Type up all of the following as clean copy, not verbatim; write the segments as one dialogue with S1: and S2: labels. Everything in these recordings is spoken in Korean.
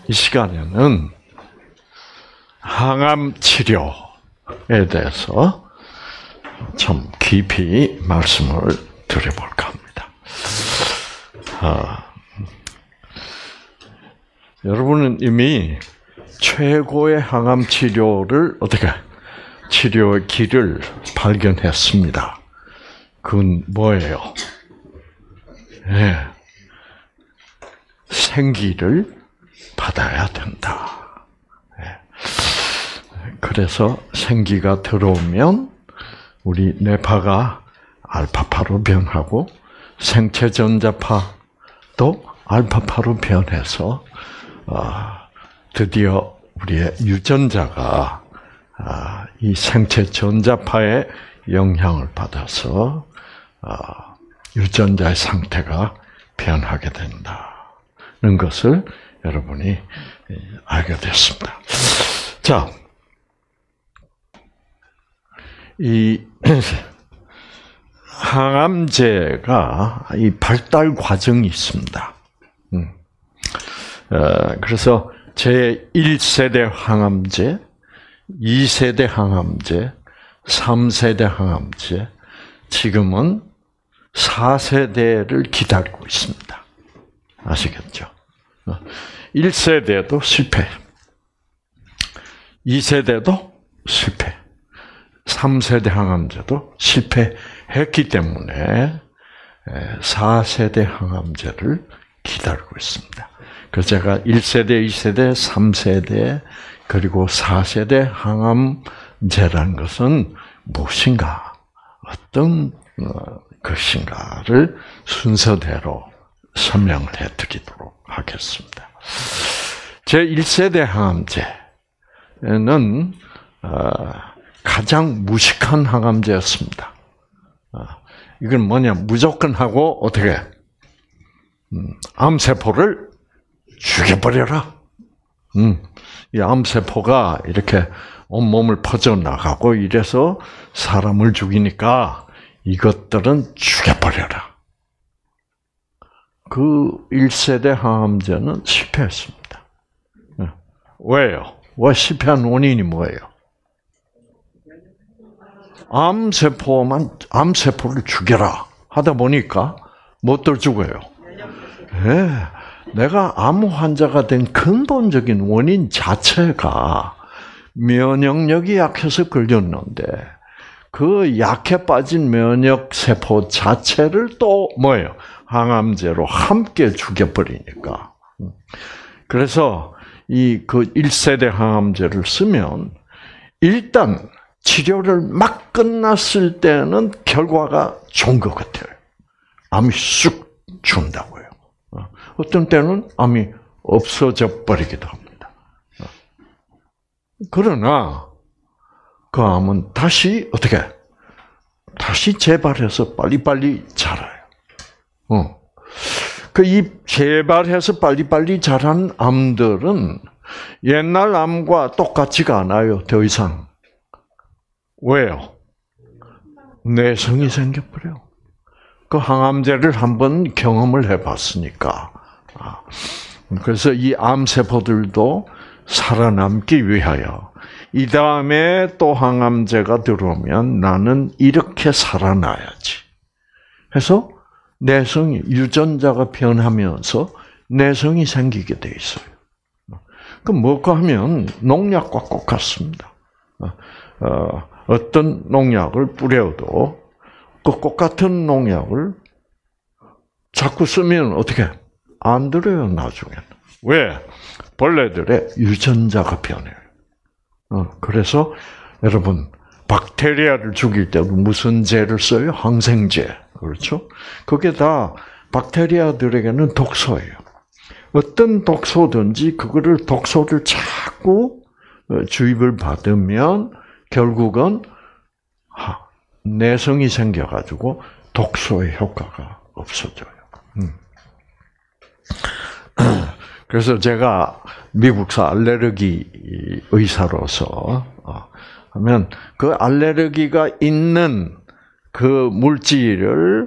S1: 이 시간에는 항암 치료에 대해서 참 깊이 말씀을 드려볼까 합니다. 여러분은 이미 최고의 항암 치료를 치료의 길을 발견했습니다. 그건 뭐예요? 네. 생기를 받아야 된다. 네. 그래서 생기가 들어오면 우리 뇌파가 알파파로 변하고 생체 전자파도 알파파로 변해서 드디어 우리의 유전자가 이 생체 전자파의 영향을 받아서 유전자의 상태가 변하게 된다는 것을 여러분이 알게 됐습니다. 자, 이 항암제가 이 발달 과정이 있습니다. 그래서 제1세대 항암제, 2세대 항암제, 3세대 항암제, 지금은 4세대를 기다리고 있습니다. 아시겠죠? 1세대도 실패, 2세대도 실패, 3세대 항암제도 실패했기 때문에 4세대 항암제를 기다리고 있습니다. 그래서 제가 1세대, 2세대, 3세대, 그리고 4세대 항암제라는 것은 무엇인가, 어떤 것인가를 순서대로 설명을 해드리도록 하겠습니다. 제1세대 항암제는 가장 무식한 항암제였습니다. 이건 뭐냐, 무조건 하고 어떻게 암세포를 죽여버려라. 이 암세포가 이렇게 온몸을 퍼져나가고 이래서 사람을 죽이니까 이것들은 죽여버려라. 그 1세대 항암제는 실패했습니다. 왜요? 왜 실패한 원인이 뭐예요? 암세포를 죽여라 하다 보니까 뭣들 죽어요? 네, 내가 암 환자가 된 근본적인 원인 자체가 면역력이 약해서 걸렸는데 그 약해 빠진 면역 세포 자체를 또 뭐예요? 항암제로 함께 죽여버리니까. 그래서 그 1세대 항암제를 쓰면 일단 치료를 막 끝났을 때는 결과가 좋은 것 같아요. 암이 쑥 죽는다고요. 어떤 때는 암이 없어져 버리기도 합니다. 그러나 그 암은 다시 재발해서 빨리빨리 자라요. 이 재발해서 빨리빨리 자란 암들은 옛날 암과 똑같지가 않아요. 더 이상. 왜요? 내성이 생겨버려요. 그 항암제를 한번 경험을 해봤으니까. 그래서 이 암세포들도 살아남기 위하여 이 다음에 또 항암제가 들어오면 나는 이렇게 살아나야지. 해서 내성이, 유전자가 변하면서 내성이 생기게 돼 있어요. 그럼 뭐가 하면 농약과 똑같습니다. 어떤 농약을 뿌려도 그 똑같은 농약을 자꾸 쓰면 어떻게 안 들어요, 나중에는. 왜? 벌레들의 유전자가 변해요. 그래서 여러분 박테리아를 죽일 때도 무슨 제를 써요? 항생제. 그렇죠? 그게 다 박테리아들에게는 독소예요. 어떤 독소든지 독소를 자꾸 주입을 받으면 결국은 내성이 생겨가지고 독소의 효과가 없어져요. 그래서 제가 미국사 알레르기 의사로서 하면 그 알레르기가 있는 그 물질을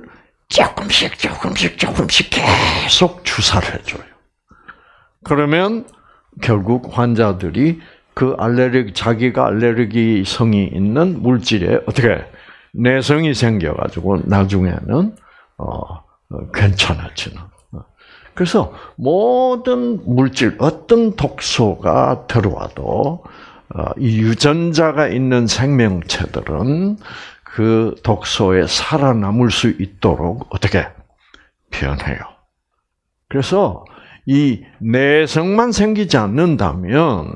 S1: 조금씩 계속 주사를 해줘요. 그러면 결국 환자들이 그 자기가 알레르기성이 있는 물질에 어떻게 내성이 생겨가지고 나중에는 괜찮아지는. 그래서 모든 물질, 어떤 독소가 들어와도 이 유전자가 있는 생명체들은 그 독소에 살아남을 수 있도록 어떻게 변해요. 그래서 이 내성만 생기지 않는다면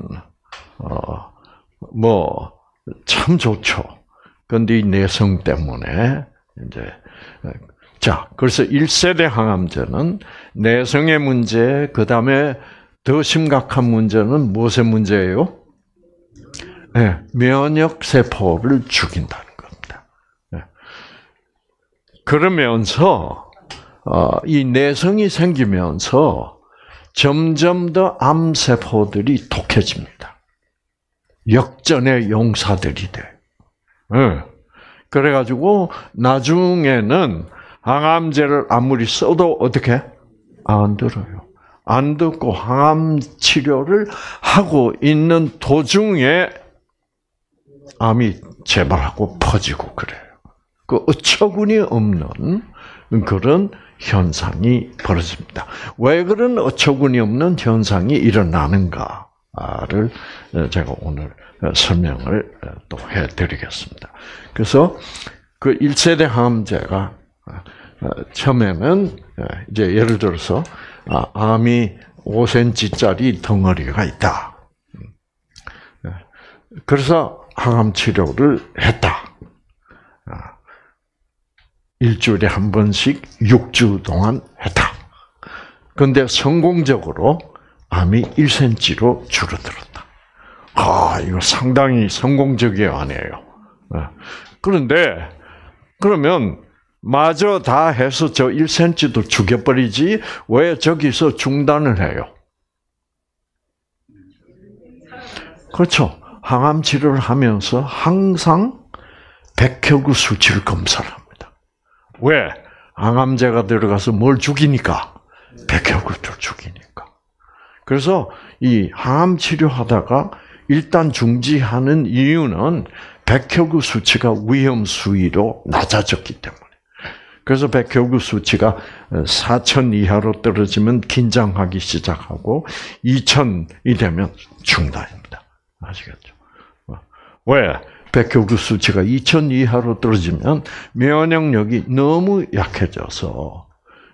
S1: 참 좋죠. 그런데 이 내성 때문에 이제 그래서 1세대 항암제는 내성의 문제, 그다음에 더 심각한 문제는 무엇의 문제예요? 네, 면역 세포를 죽인다는 겁니다. 네. 그러면서 이 내성이 생기면서 점점 더 암 세포들이 독해집니다. 역전의 용사들이 돼. 네. 그래가지고 나중에는 항암제를 아무리 써도 어떻게 안 들어요. 안 듣고 항암 치료를 하고 있는 도중에 암이 재발하고 퍼지고 그래요. 그 어처구니 없는 그런 현상이 벌어집니다. 왜 그런 어처구니 없는 현상이 일어나는가를 제가 오늘 설명을 또 해드리겠습니다. 그래서 그 1세대 항암제가 처음에는 이제 예를 들어서 암이 5cm짜리 덩어리가 있다. 그래서 항암 치료를 했다. 일주일에 한 번씩 6주 동안 했다. 그런데 성공적으로 암이 1cm로 줄어들었다. 이거 상당히 성공적인 아니에요. 그런데 그러면 마저 다 해서 저 1cm도 죽여버리지 왜 저기서 중단을 해요? 그렇죠. 항암 치료를 하면서 항상 백혈구 수치를 검사를 합니다. 왜? 항암제가 들어가서 뭘 죽이니까? 백혈구를 죽이니까. 그래서 이 항암 치료하다가 일단 중지하는 이유는 백혈구 수치가 위험 수위로 낮아졌기 때문에. 그래서 백혈구 수치가 4,000 이하로 떨어지면 긴장하기 시작하고 2,000이 되면 중단입니다. 아시겠죠? 왜? 백혈구 수치가 2,000 이하로 떨어지면 면역력이 너무 약해져서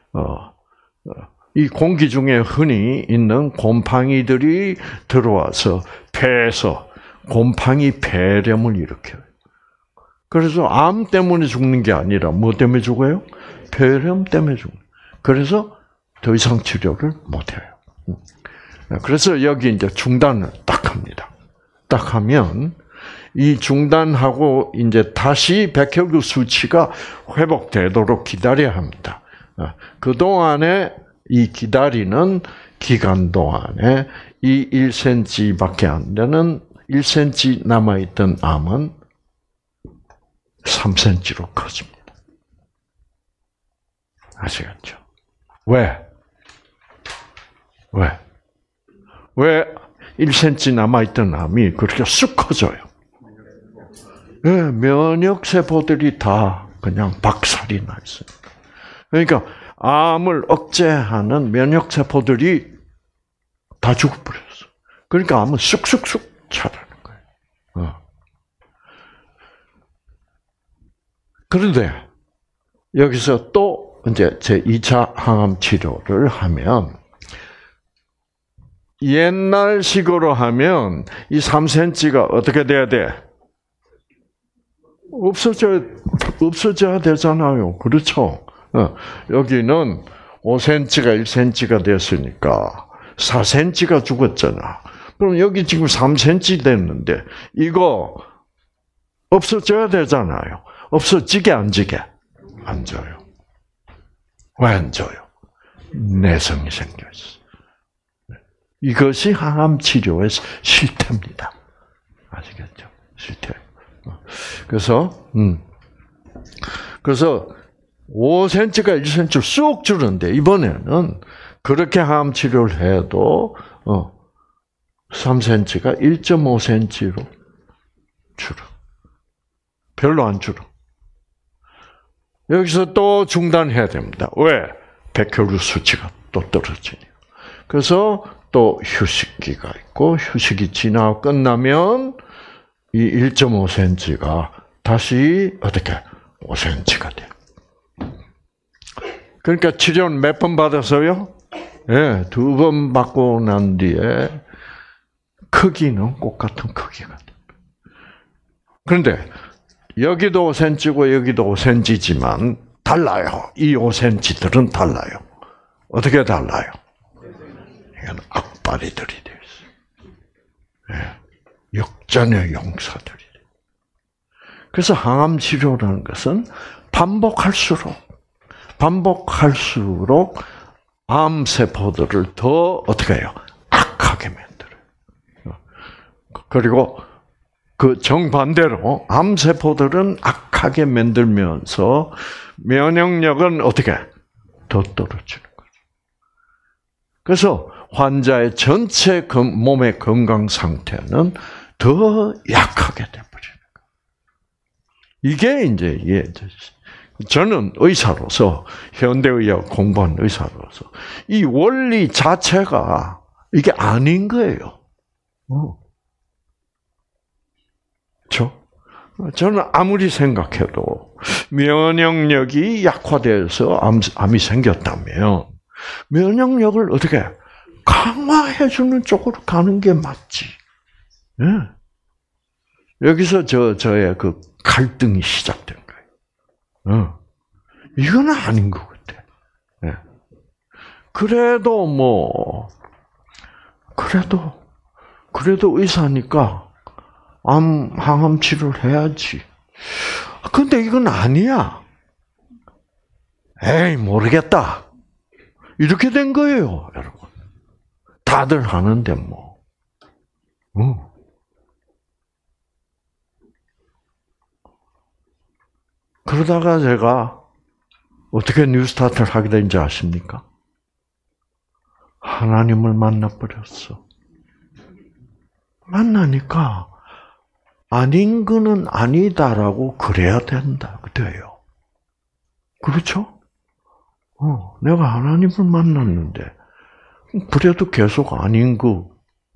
S1: 이 공기 중에 흔히 있는 곰팡이들이 들어와서 폐에서 곰팡이 폐렴을 일으켜요. 그래서 암 때문에 죽는 게 아니라 뭐 때문에 죽어요? 폐렴 때문에 죽는. 그래서 더 이상 치료를 못 해요. 그래서 여기 이제 중단을 딱 합니다. 딱 하면 이 중단하고 이제 다시 백혈구 수치가 회복되도록 기다려야 합니다. 그 동안에 이 기다리는 기간 동안에 이 1cm밖에 안 되는 1cm 남아있던 암은 3cm로 커집니다. 아시겠죠? 왜? 1cm 남아있던 암이 그렇게 쑥 커져요? 네, 면역세포들이 다 그냥 박살이 나 있어요. 그러니까 암을 억제하는 면역세포들이 다 죽어버렸어. 그러니까 암은 쑥쑥쑥 자라는 거예요. 그런데 여기서 또 이제 제 2차 항암 치료를 하면 옛날식으로 하면 이 3cm가 어떻게 돼야 돼? 없어져야 되잖아요. 그렇죠? 여기는 5cm가 1cm가 됐으니까 4cm가 죽었잖아. 그럼 여기 지금 3cm 됐는데 이거 없어져야 되잖아요. 없어지게 안 지게? 안 져요. 왜 안 져요? 내성이 생겼어. 이것이 항암 치료의 실태입니다. 아시겠죠? 실태. 그래서 5cm가 1cm 쑥 줄었는데 이번에는 그렇게 항암 치료를 해도 3cm가 1.5cm로 줄어. 별로 안 줄어. 여기서 또 중단해야 됩니다. 왜? 백혈구 수치가 또 떨어지니까. 그래서 또 휴식기가 있고, 휴식이 지나고 끝나면 이 1.5cm가 다시 어떻게 5cm가 돼요. 그러니까 치료는 몇 번 받았어요? 네, 2번 받고 난 뒤에 크기는 똑같은 크기가 돼요. 그런데 여기도 5cm고 여기도 5cm지만 달라요. 이 5cm들은 달라요. 어떻게 달라요? 이건 악바리들이 되어 있어요. 네, 역전의 용사들이. 그래서 항암 치료라는 것은 반복할수록 암 세포들을 더 어떻게 해요? 악하게 만들어요. 그리고 그 정반대로 암 세포들은 악하게 만들면서 면역력은 어떻게 더 떨어지는 거죠. 그래서 환자의 전체 몸의 건강 상태는 더 약하게 돼버리는 거예요. 이게 이제 저는 의사로서 현대의학 공부한 의사로서 이 원리 자체가 이게 아닌 거예요. 그렇죠? 저는 아무리 생각해도 면역력이 약화돼서 암이 생겼다면 면역력을 어떻게 강화해주는 쪽으로 가는 게 맞지. 네. 여기서 저의 그 갈등이 시작된 거예요. 이건 아닌 것 같아. 네. 그래도 의사니까 항암 치료를 해야지. 근데 이건 아니야. 에이, 모르겠다. 이렇게 된 거예요, 여러분. 다들 하는데 뭐. 그러다가 제가 어떻게 뉴스타트를 하게 된지 아십니까? 하나님을 만나버렸어. 만나니까 아닌 거는 아니다라고 그래야 된다. 그래요. 그렇죠? 내가 하나님을 만났는데 그래도 계속 아닌 거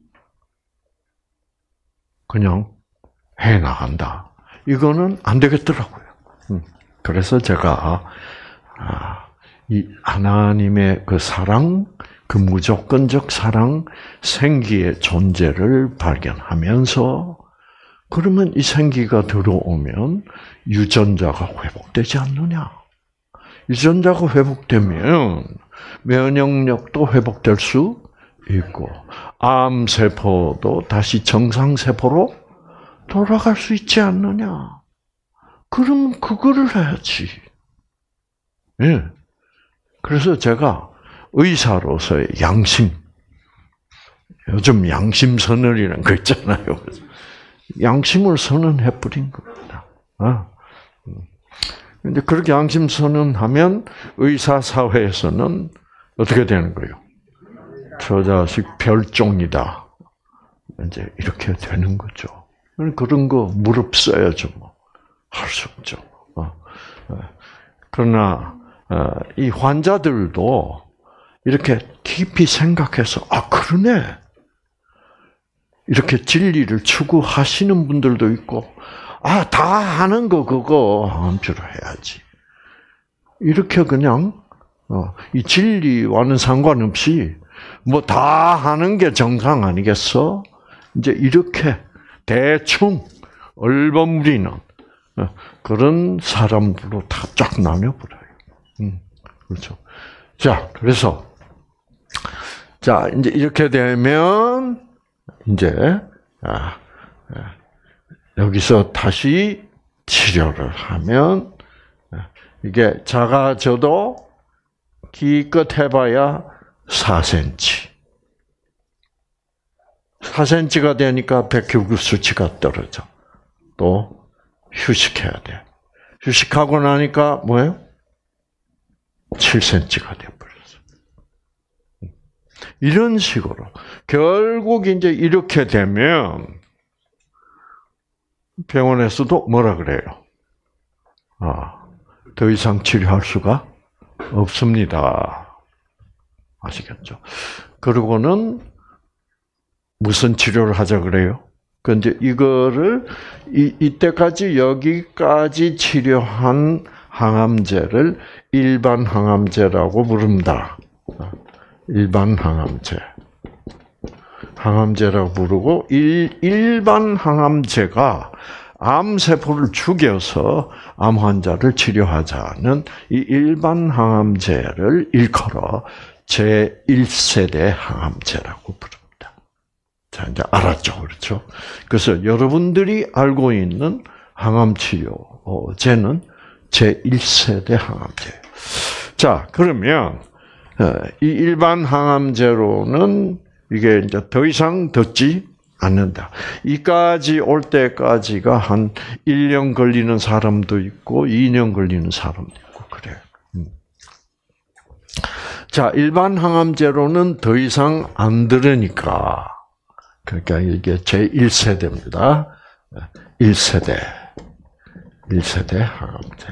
S1: 그냥 해 나간다. 이거는 안 되겠더라고요. 그래서 제가 이 하나님의 그 사랑, 그 무조건적 사랑, 생기의 존재를 발견하면서 그러면 이 생기가 들어오면 유전자가 회복되지 않느냐? 유전자가 회복되면 면역력도 회복될 수 있고 암 세포도 다시 정상 세포로 돌아갈 수 있지 않느냐? 그럼 그거를 해야지. 예. 그래서 제가 의사로서의 양심, 요즘 양심 선언이라는 거 있잖아요. 양심을 선언해 버린 겁니다. 근데 그렇게 양심 선언하면 의사 사회에서는 어떻게 되는 거예요? 저 자식 별종이다. 이제 이렇게 되는 거죠. 그런 거 무릅써야죠, 뭐. 할 수 없죠. 그러나 이 환자들도 이렇게 깊이 생각해서 그러네. 이렇게 진리를 추구하시는 분들도 있고 다 하는 거 그거 암치료 해야지. 이렇게 그냥 이 진리와는 상관없이 뭐 다 하는 게 정상 아니겠어? 이제 이렇게 대충 얼버무리는 그런 사람들로 다 쫙 나눠버려요. 그렇죠. 그래서 이제 이렇게 되면 이제 여기서 다시 치료를 하면 이게 작아져도 기껏 해봐야 4cm. 4cm가 되니까 백혈구 수치가 떨어져. 또 휴식해야 돼. 휴식하고 나니까 뭐예요? 7cm가 되어버렸어. 이런 식으로 결국 이제 이렇게 되면 병원에서도 뭐라 그래요? 더 이상 치료할 수가 없습니다. 아시겠죠? 그러고는 무슨 치료를 하자 그래요? 근데 이거를 이때까지 여기까지 치료한 항암제를 일반 항암제라고 부릅니다. 일반 항암제. 항암제라고 부르고 일반 항암제가 암세포를 죽여서 암 환자를 치료하자는 이 일반 항암제를 일컬어 제1세대 항암제라고 부릅니다. 자, 이제 알았죠. 그렇죠? 그래서 여러분들이 알고 있는 항암치료제는 제1세대 항암제. 자, 그러면 이 일반 항암제로는 이게 이제 더 이상 듣지 않는다. 이까지 올 때까지가 한 1년 걸리는 사람도 있고 2년 걸리는 사람도 있고 그래요. 자, 일반 항암제로는 더 이상 안 들으니까 그러니까 이게 제1세대입니다. 1세대 항암제.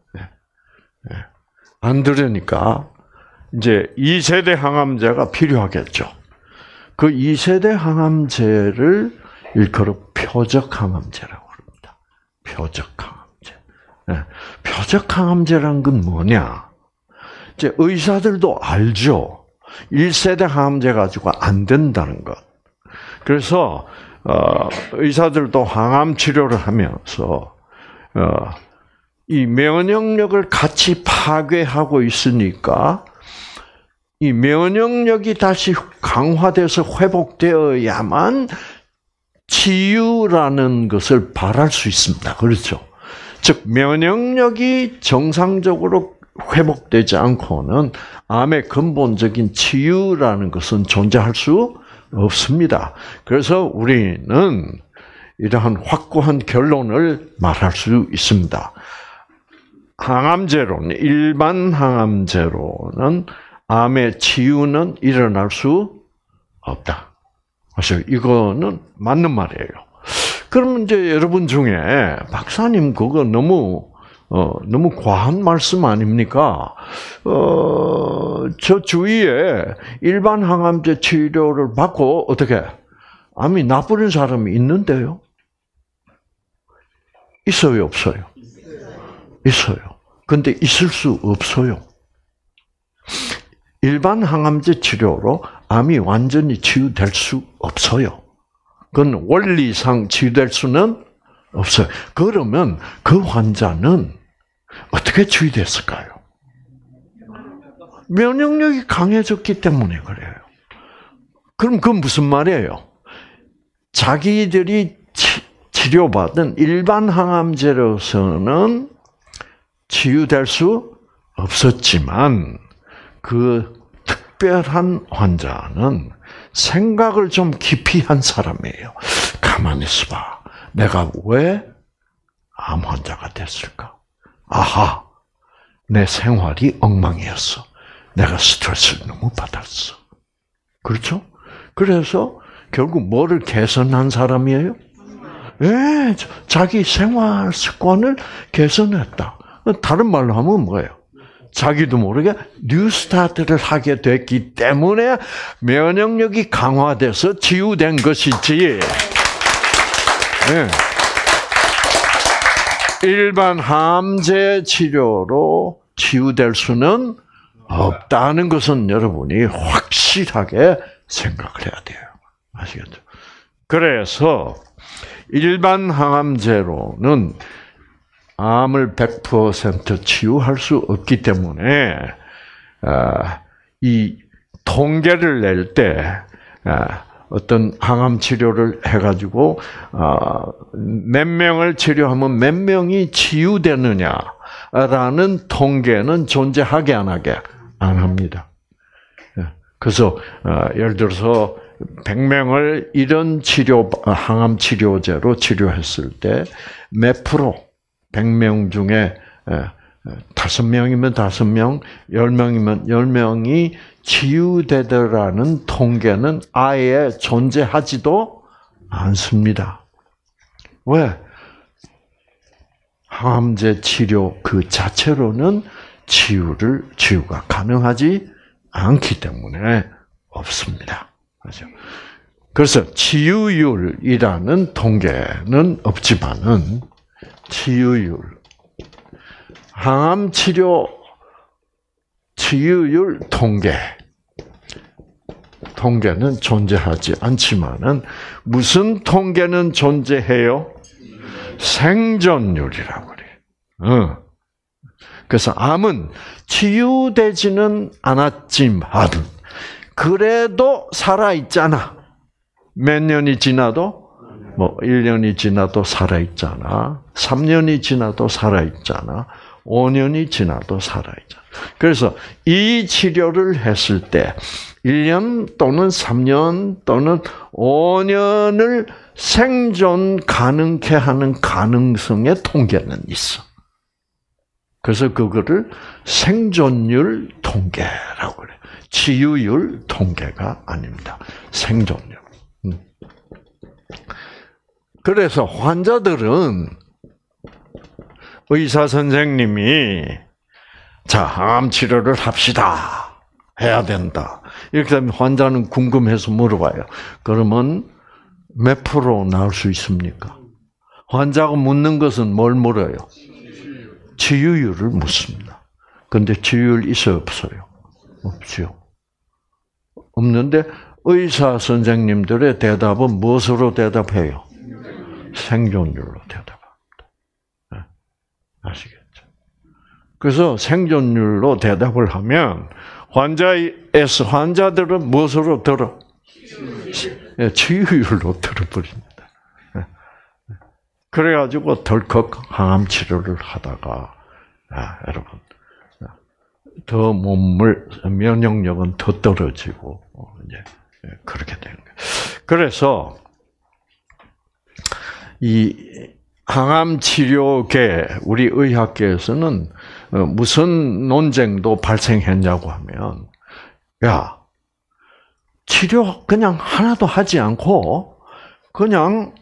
S1: 안 들으니까 이제 2세대 항암제가 필요하겠죠. 그 2세대 항암제를 일컬어 표적 항암제라고 합니다. 표적 항암제. 표적 항암제란 건 뭐냐? 이제 의사들도 알죠. 1세대 항암제 가지고 안 된다는 것. 그래서 의사들도 항암 치료를 하면서 이 면역력을 같이 파괴하고 있으니까 이 면역력이 다시 강화돼서 회복되어야만 치유라는 것을 바랄 수 있습니다. 그렇죠? 즉 면역력이 정상적으로 회복되지 않고는 암의 근본적인 치유라는 것은 존재할 수 없습니다. 그래서 우리는 이러한 확고한 결론을 말할 수 있습니다. 항암제로는 일반 항암제로는 암의 치유는 일어날 수 없다. 그래서 이거는 맞는 말이에요. 그러면 이제 여러분 중에 박사님 그거 너무 과한 말씀 아닙니까? 저 주위에 일반 항암제 치료를 받고 어떻게 암이 나쁘는 사람이 있는데요? 있어요, 없어요? 있어요. 근데 있을 수 없어요. 일반 항암제 치료로 암이 완전히 치유될 수 없어요. 그건 원리상 치유될 수는 없어요. 그러면 그 환자는 어떻게 치유됐을까요? 면역력이 강해졌기 때문에 그래요. 그럼 그건 무슨 말이에요? 자기들이 치료받은 일반 항암제로서는 치유될 수 없었지만 그 특별한 환자는 생각을 좀 깊이 한 사람이에요. 가만히 있어봐. 내가 왜 암 환자가 됐을까? 아하, 내 생활이 엉망이었어. 내가 스트레스를 너무 받았어. 그렇죠? 그래서 결국 뭐를 개선한 사람이에요? 예, 자기 생활 습관을 개선했다. 다른 말로 하면 뭐예요? 자기도 모르게 뉴스타트를 하게 됐기 때문에 면역력이 강화돼서 치유된 것이지. 네. 일반 항암제 치료로 치유될 수는 없다는 것은 여러분이 확실하게 생각을 해야 돼요. 아시겠죠? 그래서 일반 항암제로는 암을 100% 치유할 수 없기 때문에 이 통계를 낼 때 어떤 항암 치료를 해가지고 몇 명을 치료하면 몇 명이 치유되느냐라는 통계는 존재하게 안 하게 안 합니다. 그래서 예를 들어서 100명을 이런 항암 치료제로 치료했을 때 몇 프로 100명 중에 5명이면 5명, 10명이면 10명이 치유되더라는 통계는 아예 존재하지도 않습니다. 왜? 항암제 치료 그 자체로는 치유가 가능하지 않기 때문에 없습니다. 그렇죠? 그래서 치유율이라는 통계는 없지만은 치유율, 항암 치료 치유율 통계는 존재하지 않지만은 무슨 통계는 존재해요? 생존율이라고 그래요. 그래서 암은 치유되지는 않았지만 그래도 살아있잖아. 몇 년이 지나도 1년이 지나도 살아있잖아. 3년이 지나도 살아있잖아. 5년이 지나도 살아있잖아. 그래서 이 치료를 했을 때 1년 또는 3년 또는 5년을 생존 가능케 하는 가능성의 통계는 있어. 그래서 그거를 생존율 통계라고 그래. 치유율 통계가 아닙니다. 생존율. 그래서 환자들은 의사 선생님이 자, 항암 치료를 합시다. 해야 된다. 이렇게 되면 환자는 궁금해서 물어봐요. 그러면 몇 프로 나을 수 있습니까? 환자가 묻는 것은 뭘 물어요? 치유율을 묻습니다. 그런데 치유율 있어요, 없어요? 없죠. 없는데 의사 선생님들의 대답은 무엇으로 대답해요? 생존율로 대답합니다. 아시겠죠? 그래서 생존율로 대답을 하면 환자들은 무엇으로 들어? 치유율로 들어버립니다. 그래가지고 덜컥 항암 치료를 하다가 여러분 더 면역력은 더 떨어지고 이제 그렇게 되는 거예요. 그래서 이 항암 치료계 우리 의학계에서는 무슨 논쟁도 발생했냐고 하면 야 치료 그냥 하나도 하지 않고 그냥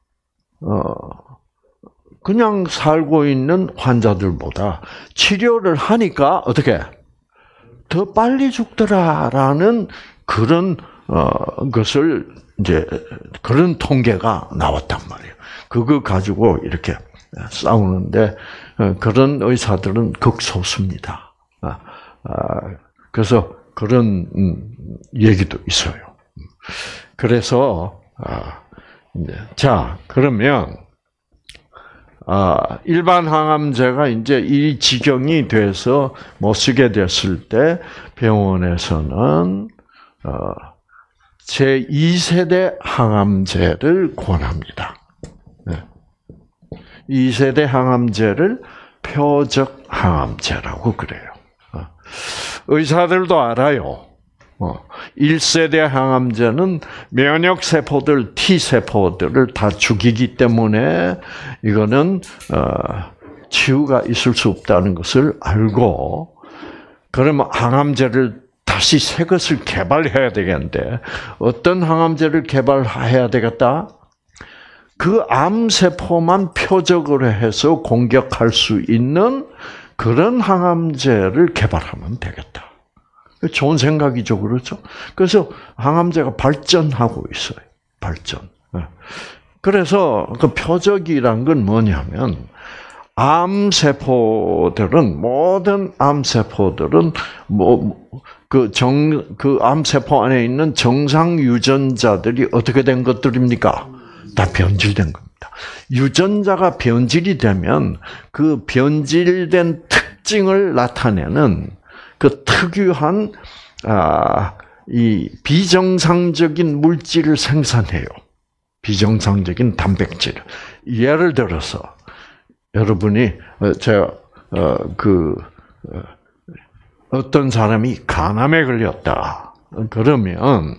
S1: 살고 있는 환자들보다 치료를 하니까 어떻게 더 빨리 죽더라라는 그런 것을 이제 그런 통계가 나왔단 말이에요. 그거 가지고 이렇게 싸우는데 그런 의사들은 극소수입니다. 그래서 그런 얘기도 있어요. 그래서 자 그러면 일반 항암제가 이제 이 지경이 돼서 못 쓰게 됐을 때 병원에서는 제2세대 항암제를 권합니다. 2세대 항암제를 표적 항암제라고 그래요. 의사들도 알아요. 1세대 항암제는 면역세포들, T세포들을 다 죽이기 때문에 이거는 치유가 있을 수 없다는 것을 알고 그러면 항암제를 다시 새 것을 개발해야 되겠는데 어떤 항암제를 개발해야 되겠다? 그 암세포만 표적으로 해서 공격할 수 있는 그런 항암제를 개발하면 되겠다. 좋은 생각이죠, 그렇죠? 그래서 항암제가 발전하고 있어요. 발전. 그래서 그 표적이란 건 뭐냐면 암세포들은 모든 암세포들은 그 암세포 안에 있는 정상 유전자들이 어떻게 된 것들입니까? 다 변질된 겁니다. 유전자가 변질이 되면 그 변질된 특징을 나타내는 그 특유한 이 비정상적인 물질을 생산해요. 비정상적인 단백질. 예를 들어서 여러분이 제가 어떤 사람이 간암에 걸렸다. 그러면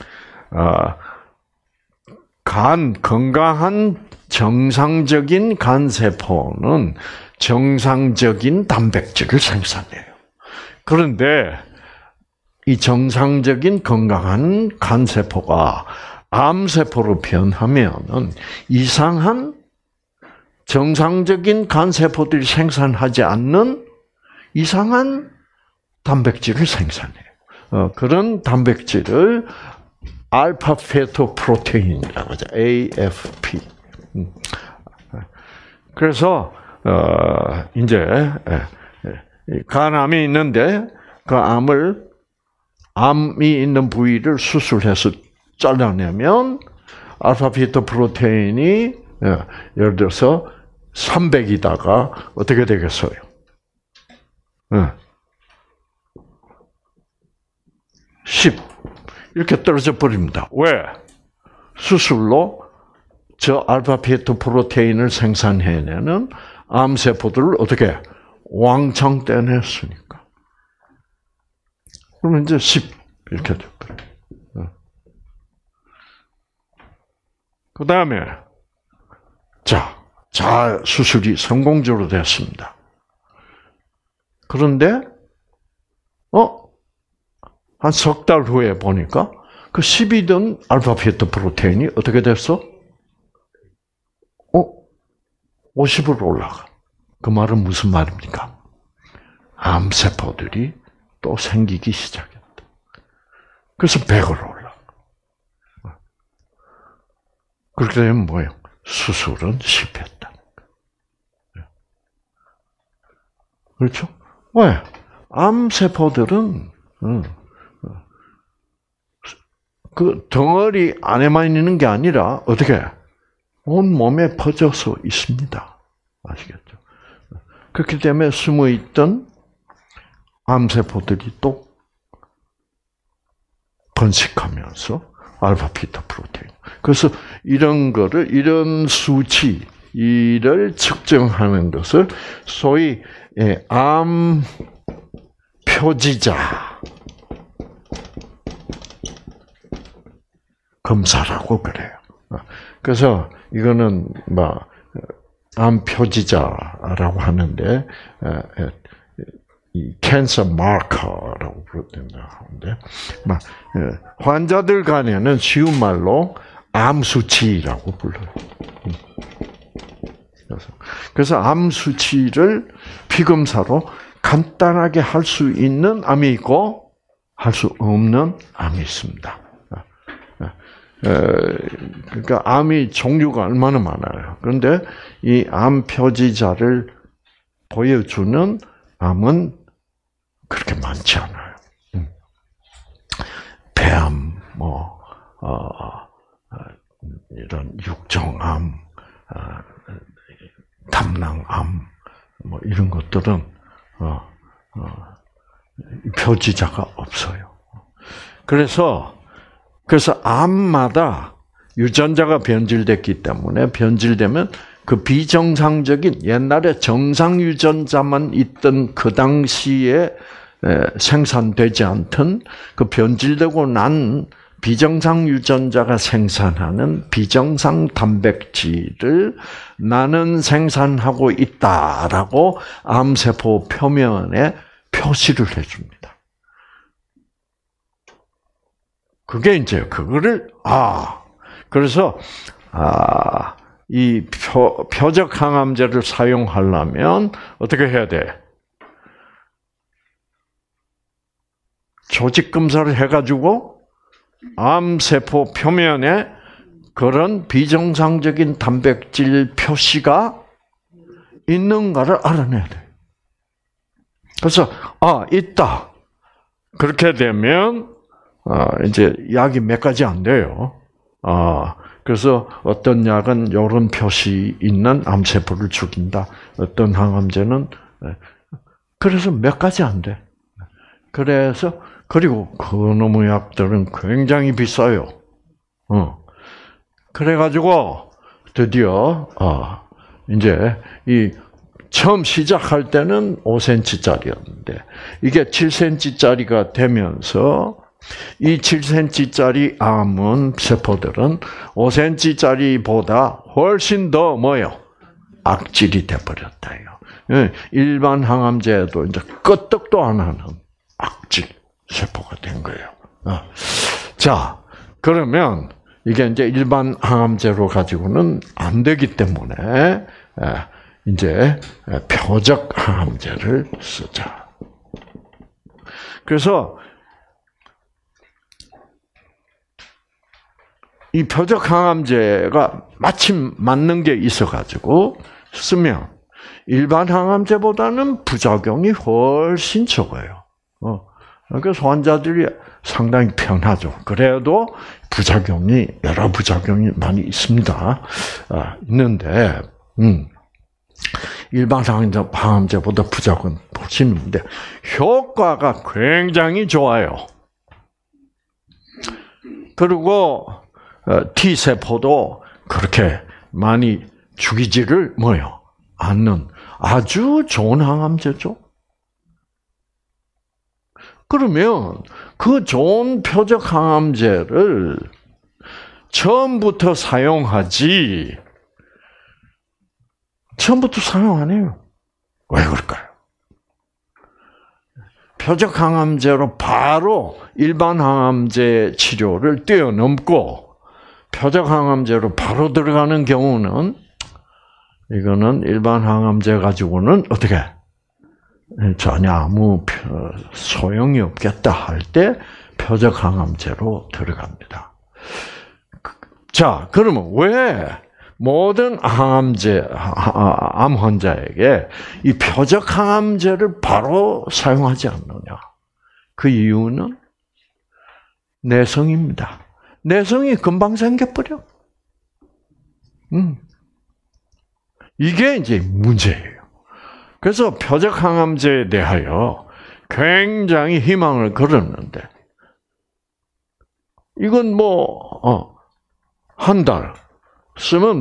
S1: 건강한 정상적인 간 세포는 정상적인 단백질을 생산해요. 그런데 이 정상적인 건강한 간세포가 암세포로 변하면은 이상한 정상적인 간세포들이 생산하지 않는 이상한 단백질을 생산해요. 그런 단백질을 알파 페토 프로테인이라고 하죠. AFP. 그래서 이제 간암이 있는데 그 암이 있는 부위를 수술해서 잘라내면 알파 페토 프로테인이 예를 들어서 300이다가 어떻게 되겠어요? 10 이렇게 떨어져 버립니다. 왜? 수술로 저 알파 페토 프로테인을 생산해내는 암세포들을 어떻게 왕창 떼냈으니까. 그러면 이제 10 이렇게 돼버려요. 그 다음에 자 수술이 성공적으로 됐습니다. 그런데 한 석 달 후에 보니까 그 10이던 알파 페토 프로테인이 어떻게 됐어? 50으로 올라가. 그 말은 무슨 말입니까? 암세포들이 또 생기기 시작했다. 그래서 100으로 올라가. 그렇게 되면 뭐예요? 수술은 실패했다. 그렇죠? 왜? 암세포들은 그 덩어리 안에만 있는 게 아니라 어떻게 온 몸에 퍼져서 있습니다. 아시겠죠? 그렇기 때문에 숨어있던 암세포들이 또 번식하면서 알파 피타 프로테인. 그래서 이런 수치를 측정하는 것을 소위 암 표지자 검사라고 그래요. 그래서 이거는 암 표지자라고 하는데 이 캔서 마커라고 부르는데 환자들 간에는 쉬운 말로 암 수치라고 불러요. 그래서 암 수치를 피검사로 간단하게 할 수 있는 암이 있고 할 수 없는 암이 있습니다. 그러니까 암이 종류가 얼마나 많아요. 그런데 이 암 표지자를 보여주는 암은 그렇게 많지 않아요. 폐암, 이런 육종암, 담낭암, 이런 것들은 표지자가 없어요. 그래서 암마다 유전자가 변질됐기 때문에 변질되면 그 비정상적인 옛날에 정상 유전자만 있던 그 당시에 생산되지 않던 그 변질되고 난 비정상 유전자가 생산하는 비정상 단백질을 나는 생산하고 있다라고 암세포 표면에 표시를 해줍니다. 그게 이제 그거를 그래서 이 표적 항암제를 사용하려면 어떻게 해야 돼? 조직 검사를 해가지고 암세포 표면에 그런 비정상적인 단백질 표시가 있는가를 알아내야 돼. 그래서 있다. 그렇게 되면 이제 약이 몇 가지 안 돼요. 그래서 어떤 약은 이런 표시 있는 암세포를 죽인다. 어떤 항암제는 그래서 몇 가지 안 돼. 그리고 그놈의 약들은 굉장히 비싸요. 그래가지고 드디어 이제 이 처음 시작할 때는 5cm짜리였는데 이게 7cm짜리가 되면서 이 7cm짜리 암은 세포들은 5cm짜리보다 훨씬 더 악질이 돼버렸다요. 일반 항암제도 이제 끄떡도 안 하는 악질. 세포가 된 거예요. 자, 그러면 이게 이제 일반 항암제로 가지고는 안 되기 때문에 이제 표적 항암제를 쓰자. 그래서 이 표적 항암제가 마침 맞는 게 있어가지고 쓰면 일반 항암제보다는 부작용이 훨씬 적어요. 그래서 환자들이 상당히 편하죠. 그래도 여러 부작용이 많이 있습니다. 있는데, 일반 항암제보다 부작용은 훨씬 있는데, 효과가 굉장히 좋아요. 그리고, T세포도 그렇게 많이 죽이지를 않는 아주 좋은 항암제죠. 그러면 그 좋은 표적 항암제를 처음부터 사용하지, 처음부터 사용 안 해요. 왜 그럴까요? 표적 항암제로 바로 일반 항암제 치료를 뛰어넘고 표적 항암제로 바로 들어가는 경우는 이거는 일반 항암제 가지고는 어떻게 전혀 아무 소용이 없겠다 할 때 표적 항암제로 들어갑니다. 자, 그러면 왜 모든 항암제, 암 환자에게 이 표적 항암제를 바로 사용하지 않느냐? 그 이유는 내성입니다. 내성이 금방 생겨버려. 이게 이제 문제예요. 그래서 표적 항암제에 대하여 굉장히 희망을 걸었는데, 이건 한 달 쓰면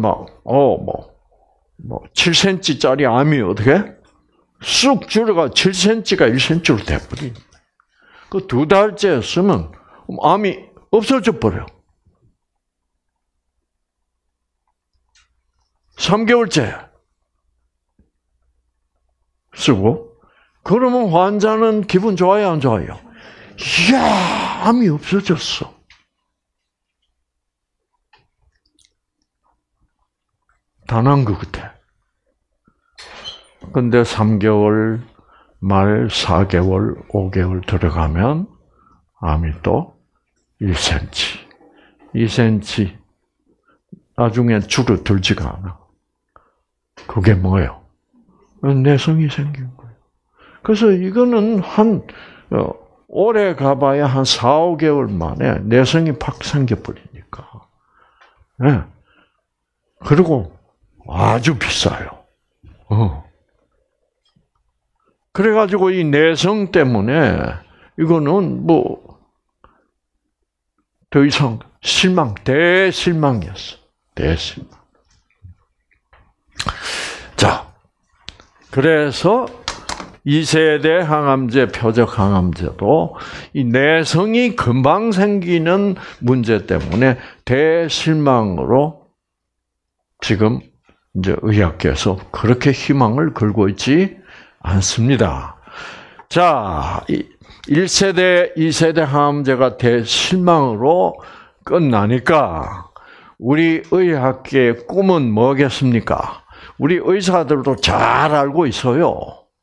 S1: 7cm짜리 암이 어떻게? 쑥 줄어가 7cm가 1cm로 돼버린. 그 2달째 쓰면 암이 없어져 버려. 3개월째 쓰고, 그러면 환자는 기분 좋아요, 안 좋아요? 이야, 암이 없어졌어. 단한 것 같아. 근데 3개월, 말 4개월, 5개월 들어가면 암이 또 1cm, 2cm, 나중에 줄어들지가 않아. 그게 뭐예요? 내성이 생긴 거예요. 그래서 이거는 오래 가봐야 한 4, 5개월 만에 내성이 팍 생겨버리니까. 네. 그리고 아주 비싸요. 그래가지고 이 내성 때문에 이거는 더 이상 대실망이었어. 대실망. 자, 그래서 2세대 항암제, 표적 항암제도 이 내성이 금방 생기는 문제 때문에 대실망으로 지금 이제 의학계에서 그렇게 희망을 걸고 있지 않습니다. 자, 1세대, 2세대 항암제가 대실망으로 끝나니까 우리 의학계의 꿈은 뭐겠습니까? 우리 의사들도 잘 알고 있어요.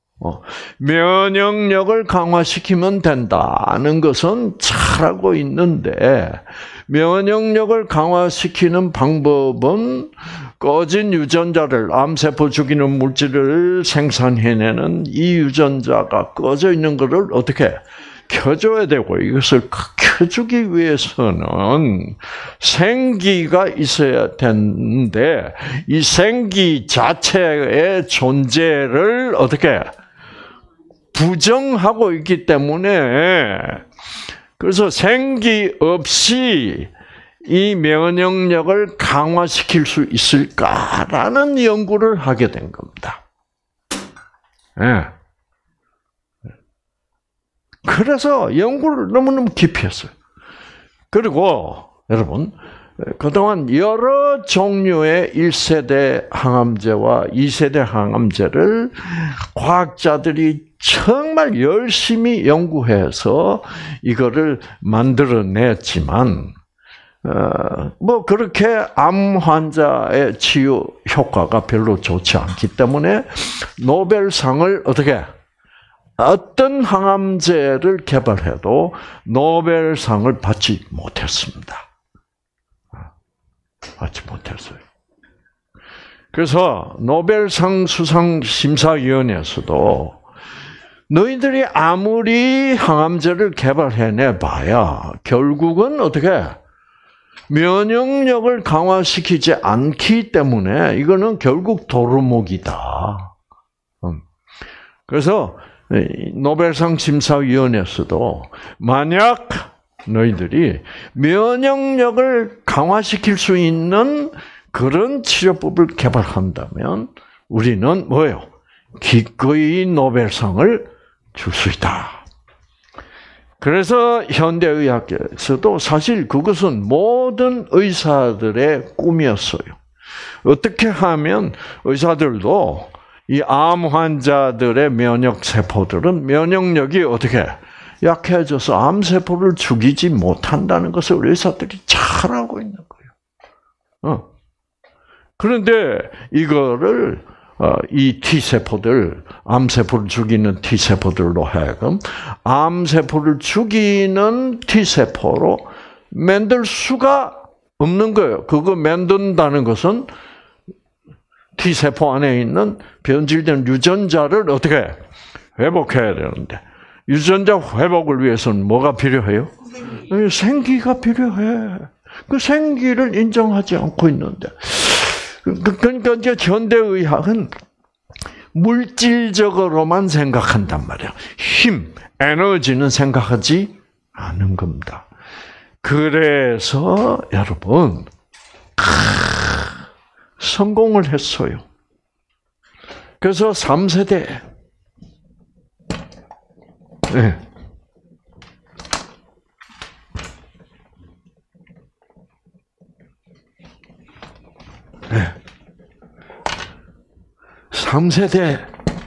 S1: 면역력을 강화시키면 된다는 것은 잘 알고 있는데, 면역력을 강화시키는 방법은 꺼진 유전자를, 암세포 죽이는 물질을 생산해내는 이 유전자가 꺼져 있는 것을 어떻게 켜줘야 되고, 이것을 켜주기 위해서는 생기가 있어야 되는데, 이 생기 자체의 존재를 어떻게 부정하고 있기 때문에, 그래서 생기 없이 이 면역력을 강화시킬 수 있을까라는 연구를 하게 된 겁니다. 네. 그래서 연구를 너무너무 깊이 했어요. 그리고 여러분, 그동안 여러 종류의 1세대 항암제와 2세대 항암제를 과학자들이 정말 열심히 연구해서 이거를 만들어냈지만, 뭐 그렇게 암 환자의 치유 효과가 별로 좋지 않기 때문에 노벨상을 어떤 항암제를 개발해도 노벨상을 받지 못했습니다. 받지 못했어요. 그래서 노벨상 수상 심사위원회에서도 너희들이 아무리 항암제를 개발해내 봐야 결국은 면역력을 강화시키지 않기 때문에 이거는 결국 도루묵이다. 그래서 노벨상 심사위원회에서도 만약 너희들이 면역력을 강화시킬 수 있는 그런 치료법을 개발한다면 우리는 뭐예요? 기꺼이 노벨상을 줄 수 있다. 그래서 현대의학에서도 사실 그것은 모든 의사들의 꿈이었어요. 어떻게 하면 의사들도 이 암 환자들의 면역 세포들은 면역력이 약해져서 암 세포를 죽이지 못한다는 것을 의사들이 잘 알고 있는 거예요. 그런데 이거를 이 T세포들, 암세포를 죽이는 T세포들로 하여금 암세포를 죽이는 T세포로 만들 수가 없는 거예요. 그거 만든다는 것은 T세포 안에 있는 변질된 유전자를 회복해야 되는데 유전자 회복을 위해서는 뭐가 필요해요? 생기가 필요해. 그 생기를 인정하지 않고 있는데 그러니까 이제 현대의학은 물질적으로만 생각한단 말이야. 힘, 에너지는 생각하지 않은 겁니다. 그래서 여러분 성공을 했어요. 그래서 3세대 네. 네. 3세대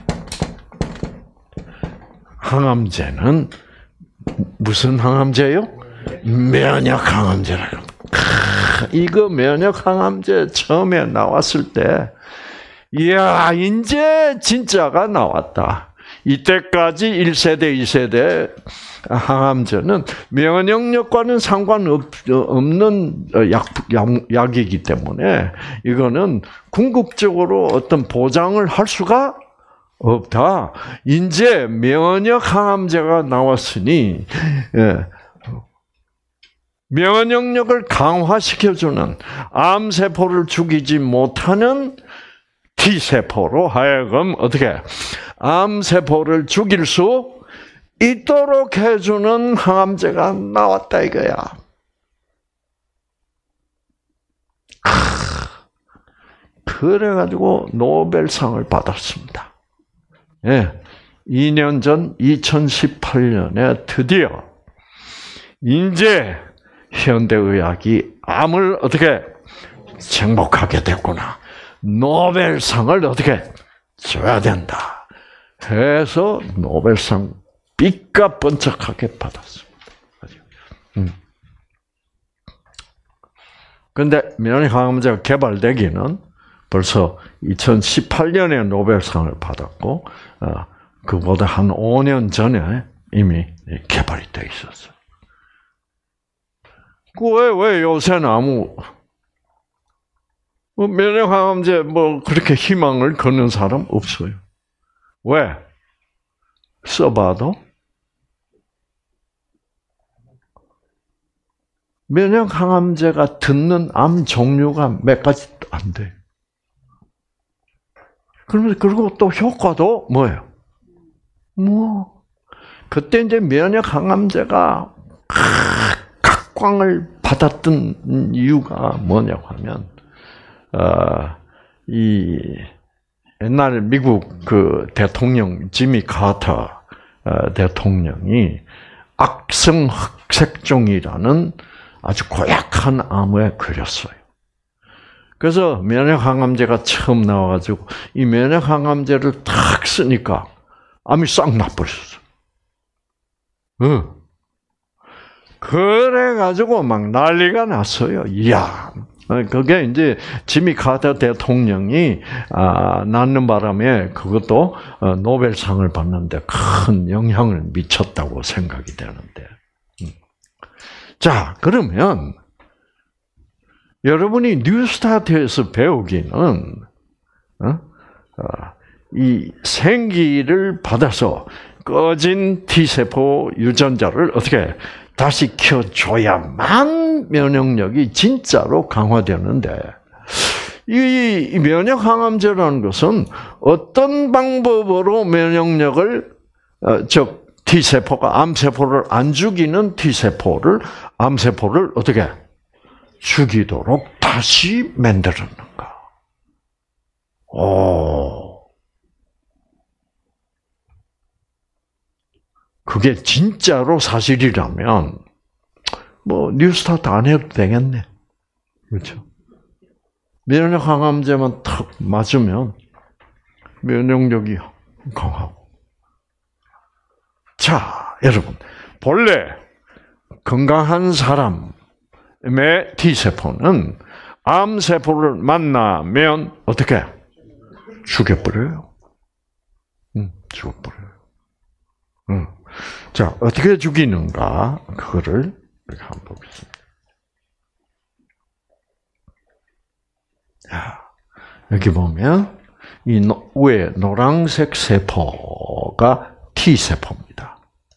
S1: 항암제는 무슨 항암제요? 면역 항암제라고. 이거 면역 항암제 처음에 나왔을 때, 이야, 이제 진짜가 나왔다. 이때까지 1세대, 2세대 항암제는 면역력과는 상관없는 약이기 때문에 이거는 궁극적으로 어떤 보장을 할 수가 없다. 이제 면역 항암제가 나왔으니 면역력을 강화시켜주는 암세포를 죽이지 못하는 T세포로 하여금 암세포를 죽일 수 있도록 해주는 항암제가 나왔다 이거야. 그래가지고 노벨상을 받았습니다. 2년 전 2018년에 드디어 이제 현대의학이 암을 정복하게 됐구나. 노벨상을 줘야 된다. 해서 노벨상 빛과 번쩍하게 받았습니다. 그런데 면역항암제가 개발되기는 벌써 2018년에 노벨상을 받았고, 그보다 한 5년 전에 이미 개발이 돼 있었어요. 왜 요새는 면역항암제 그렇게 희망을 걷는 사람 없어요. 왜? 써봐도 면역항암제가 듣는 암 종류가 몇 가지 안 돼요. 그리고 또 효과도 뭐예요? 그때 이제 면역항암제가 각광을 받았던 이유가 뭐냐고 하면, 옛날 미국 그 대통령 지미 카터 대통령이 악성 흑색종이라는 아주 고약한 암에 걸렸어요. 그래서 면역항암제가 처음 나와가지고 이 면역항암제를 탁 쓰니까 암이 싹 나버렸어. 응. 그래가지고 막 난리가 났어요. 이야. 그게 이제 지미 카터 대통령이 낳는 바람에 그것도 노벨상을 받는데 큰 영향을 미쳤다고 생각이 되는데. 자, 그러면 여러분이 뉴스타트에서 배우기는 이 생기를 받아서 꺼진 T세포 유전자를 어떻게 다시 켜줘야만 면역력이 진짜로 강화되는데, 이 면역항암제라는 것은 어떤 방법으로 면역력을, T세포가 암세포를 안 죽이는 T세포를, 암세포를 어떻게 죽이도록 다시 만들었는가? 그게 진짜로 사실이라면, 뉴스타트 안 해도 되겠네. 그렇죠? 면역항암제만 탁 맞으면 면역력이 강하고. 자, 여러분. 본래 건강한 사람의 T세포는 암세포를 만나면 어떻게? 죽여버려요. 죽여버려요. 자, 어떻게 죽이는가? 그거를 이렇게 한번 보겠습니다. 자, 여기 보면, 이 위에 노란색 세포가 T세포입니다.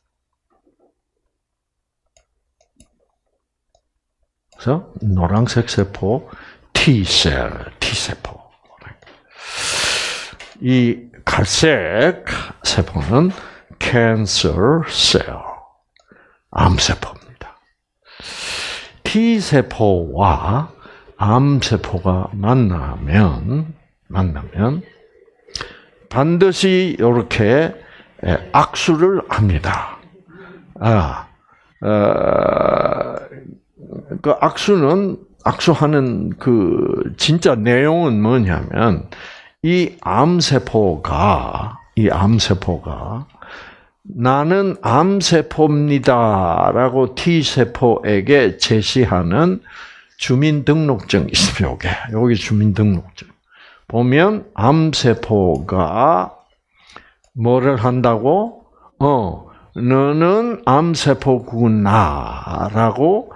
S1: 그래서 노란색 세포, T세포. 이 갈색 세포는 cancer cell, 암세포입니다. T세포와 암세포가 만나면 반드시 이렇게 악수를 합니다. 그 악수하는 그 진짜 내용은 뭐냐면, 이 암세포가 나는 암세포입니다라고 T세포에게 제시하는 주민등록증이 있어요. 여기 주민등록증. 보면 암세포가 뭐를 한다고? 너는 암세포구나라고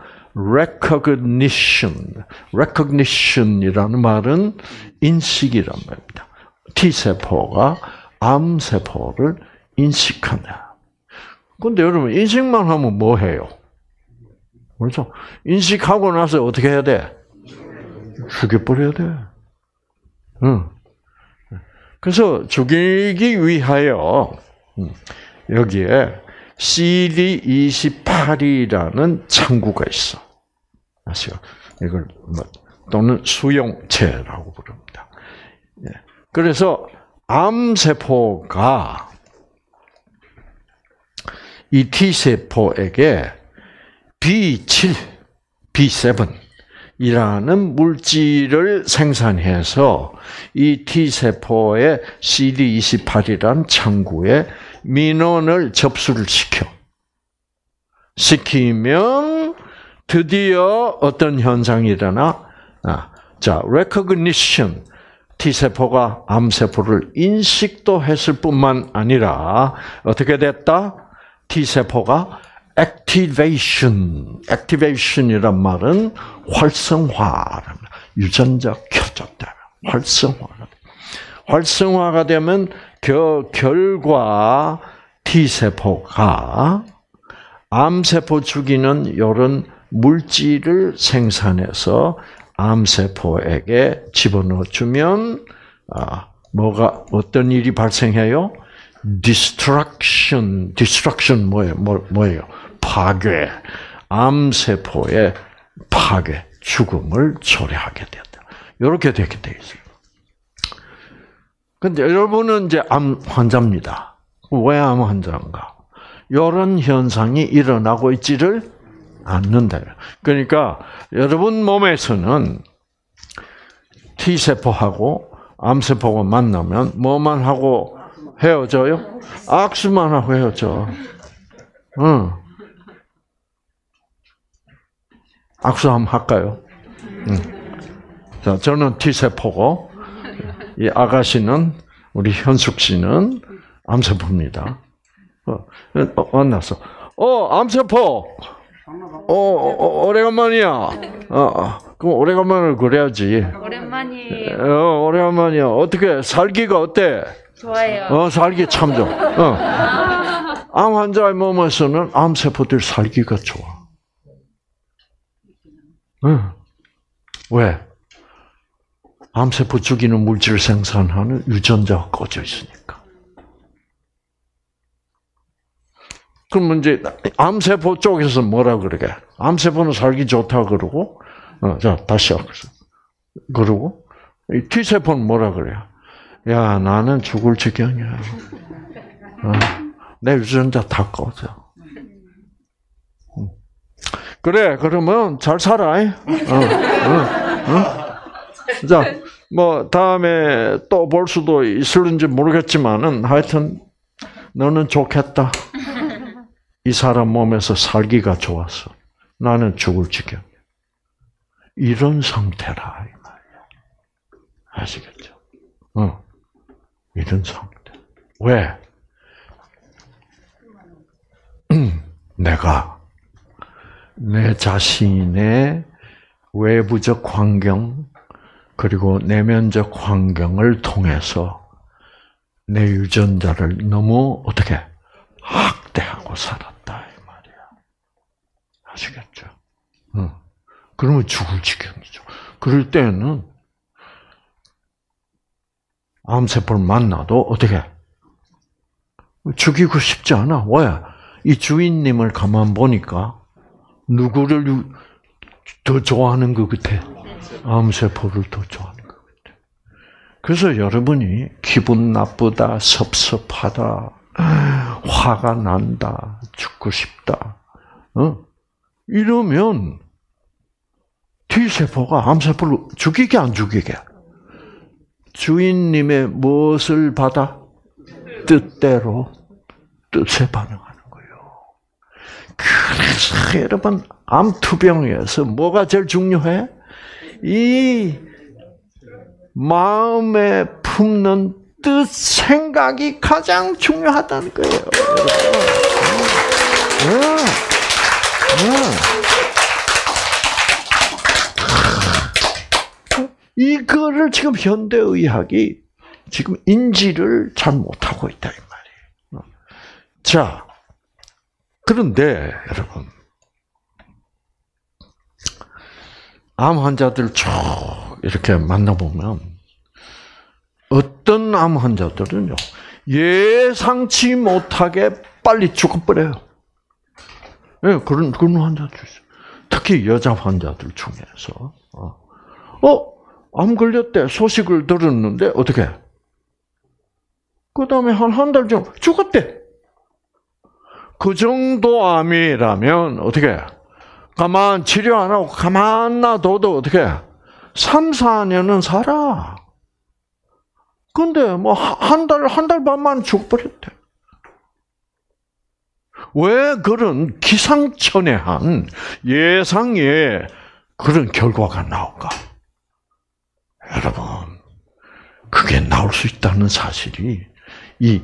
S1: recognition이라는 말은 인식이란 말입니다. T세포가 암세포를 인식한다. 근데 여러분, 인식만 하면 뭐 해요? 그렇죠? 인식하고 나서 어떻게 해야 돼? 죽여버려야 돼. 그래서 죽이기 위하여 여기에 CD28이라는 창구가 있어. 아시죠? 이걸 또는 수용체라고 부릅니다. 그래서 암세포가 이 T세포에게 B7이라는 물질을 생산해서 이 T세포의 CD28이라는 창구에 민원을 접수를 시키면 드디어 어떤 현상이 일어나? 자, recognition. T세포가 암세포를 인식도 했을 뿐만 아니라 어떻게 됐다? T세포가 activation이란 말은 활성화랍니다. 유전자 켜졌다. 활성화가 되면 결과 T세포가 암세포 죽이는 이런 물질을 생산해서 암세포에게 집어넣어주면 어떤 일이 발생해요? destruction 뭐예요? 파괴. 암세포의 파괴, 죽음을 초래하게 된다. 이렇게 되게 돼 있어요. 근데 여러분은 이제 암 환자입니다. 왜 암 환자인가? 이런 현상이 일어나고 있지를 않는다. 그러니까 여러분 몸에서는 T세포하고 암세포가 만나면 뭐만 하고 헤어져요? 악수만 하고 헤어져. 응. 악수 한번 할까요? 자, 저는 T세포고, 이 아가씨는, 우리 현숙 씨는 암세포입니다. 만났어. 암세포! 오래간만이야. 그럼 오래간만에 그래야지.
S2: 오랜만이에요.
S1: 오래간만이야. 어떻게, 살기가 어때?
S2: 좋아요.
S1: 살기 참 좋아. 암 환자의 몸에서는 암세포들 살기가 좋아. 왜? 암세포 죽이는 물질 생산하는 유전자가 꺼져 있으니까. 그럼 이제 암세포 쪽에서 뭐라 그러게? 암세포는 살기 좋다 그러고, 자 다시 하겠어. 그러고 T세포는 뭐라 그래요? 야, 나는 죽을 지경이야. 내 유전자 다 꺼져. 그래, 그러면 잘 살아. 자, 뭐 다음에 또 볼 수도 있을는지 모르겠지만은 하여튼 너는 좋겠다. 이 사람 몸에서 살기가 좋았어. 나는 죽을 지경. 이런 상태라 이 말이야. 아시겠죠? 이런 상태. 왜? 내가 내 자신의 외부적 환경 그리고 내면적 환경을 통해서 내 유전자를 너무 어떻게 학대하고 살았다 이 말이야. 아시겠죠? 그러면 죽을 지경이죠. 그럴 때는 암세포를 만나도 어떻게 죽이고 싶지 않아. 왜? 이 주인님을 가만 보니까 누구를 더 좋아하는 것 같아? 암세포를 더 좋아하는 것 같아. 그래서 여러분이 기분 나쁘다, 섭섭하다, 화가 난다, 죽고 싶다, 이러면 T세포가 암세포를 죽이게 안 죽이게? 주인님의 무엇을 받아? 뜻대로 뜻에 반응하는 거예요. 그래서 여러분 암투병에서 뭐가 제일 중요해? 이 마음에 품는 뜻, 생각이 가장 중요하다는 거예요. 이거를 지금 현대의학이 지금 인지를 잘 못하고 있다 이 말이에요. 자, 그런데 여러분 암 환자들 쭉 이렇게 만나보면 어떤 암 환자들은요 예상치 못하게 빨리 죽어버려요. 네, 그런 환자들 있어요. 특히 여자 환자들 중에서 암 걸렸대 소식을 들었는데 어떻게? 그 다음에 한 달 전 죽었대. 그 정도 암이라면 어떻게? 가만 치료 안 하고 가만 놔둬도 어떻게? 3, 4년은 살아. 근데 뭐 한 달 반만 죽어버렸대. 왜 그런 기상천외한 예상의 그런 결과가 나올까? 여러분, 그게 나올 수 있다는 사실이 이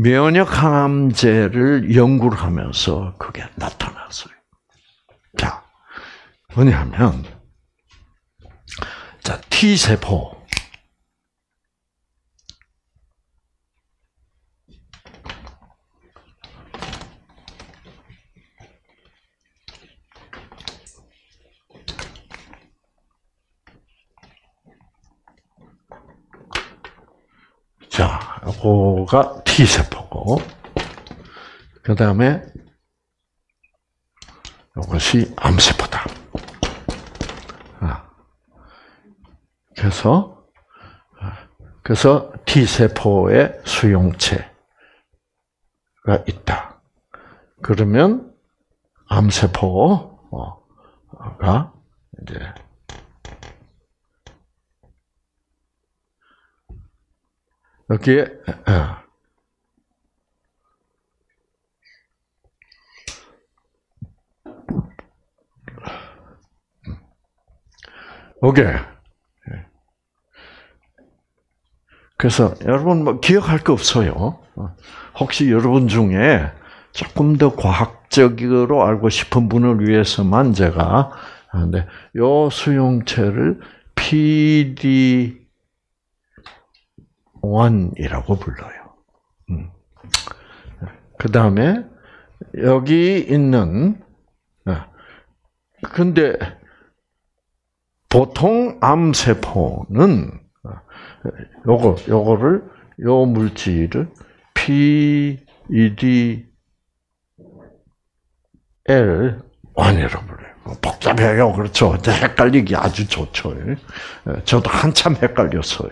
S1: 면역항암제를 연구를 하면서 그게 나타났어요. 자, 뭐냐면, 자, T세포. 자, 요거가 T세포고, 그 다음에 이것이 암세포다. 그래서 T세포의 수용체가 있다. 그러면 암세포가 이제 여기에 오케이. 그래서 여러분 뭐 기억할 거 없어요. 혹시 여러분 중에 조금 더 과학적으로 알고 싶은 분을 위해서만 제가 하는데 요 수용체를 PD-1이라고 불러요. 그 다음에 여기 있는 근데 보통 암세포는 요거를 요 물질을 PDL1이라고 불러요. 복잡해요. 그렇죠. 헷갈리기 아주 좋죠. 저도 한참 헷갈렸어요.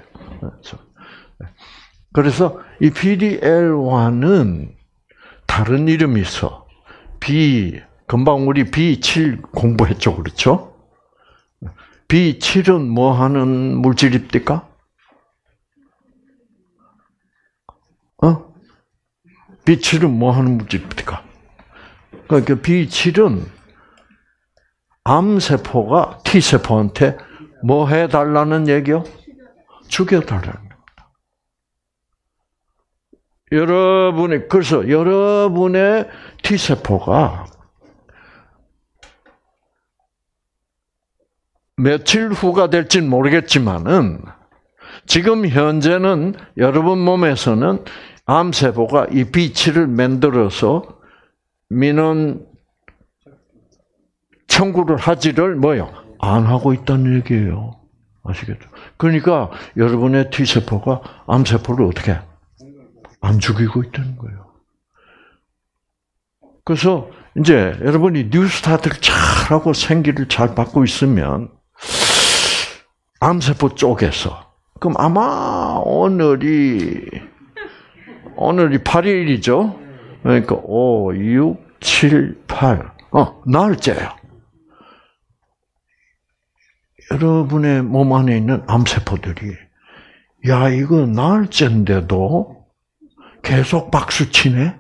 S1: 그래서 이 PDL1은 다른 이름이 있어. 금방 우리 B7 공부했죠. 그렇죠? B7은 뭐 하는 물질입니까? B7은 뭐 하는 물질입니까? 그러니까 B7은 암세포가 T세포한테 뭐 해달라는 얘기요? 죽여달라는 겁니다. 그래서 여러분의 T세포가 며칠 후가 될지는 모르겠지만은 지금 현재는 여러분 몸에서는 암세포가 이 B7을 만들어서 민원 청구를 하지를 안 하고 있다는 얘기예요. 아시겠죠? 그러니까 여러분의 T세포가 암세포를 어떻게 안 죽이고 있다는 거예요. 그래서 이제 여러분이 뉴스타트를 잘하고 생기를 잘 받고 있으면 암세포 쪽에서 그럼 아마 오늘이 8일이죠. 그러니까 5, 6, 7, 8 나흘째예요. 여러분의 몸 안에 있는 암세포들이 야 이거 나흘째인데도 계속 박수 치네.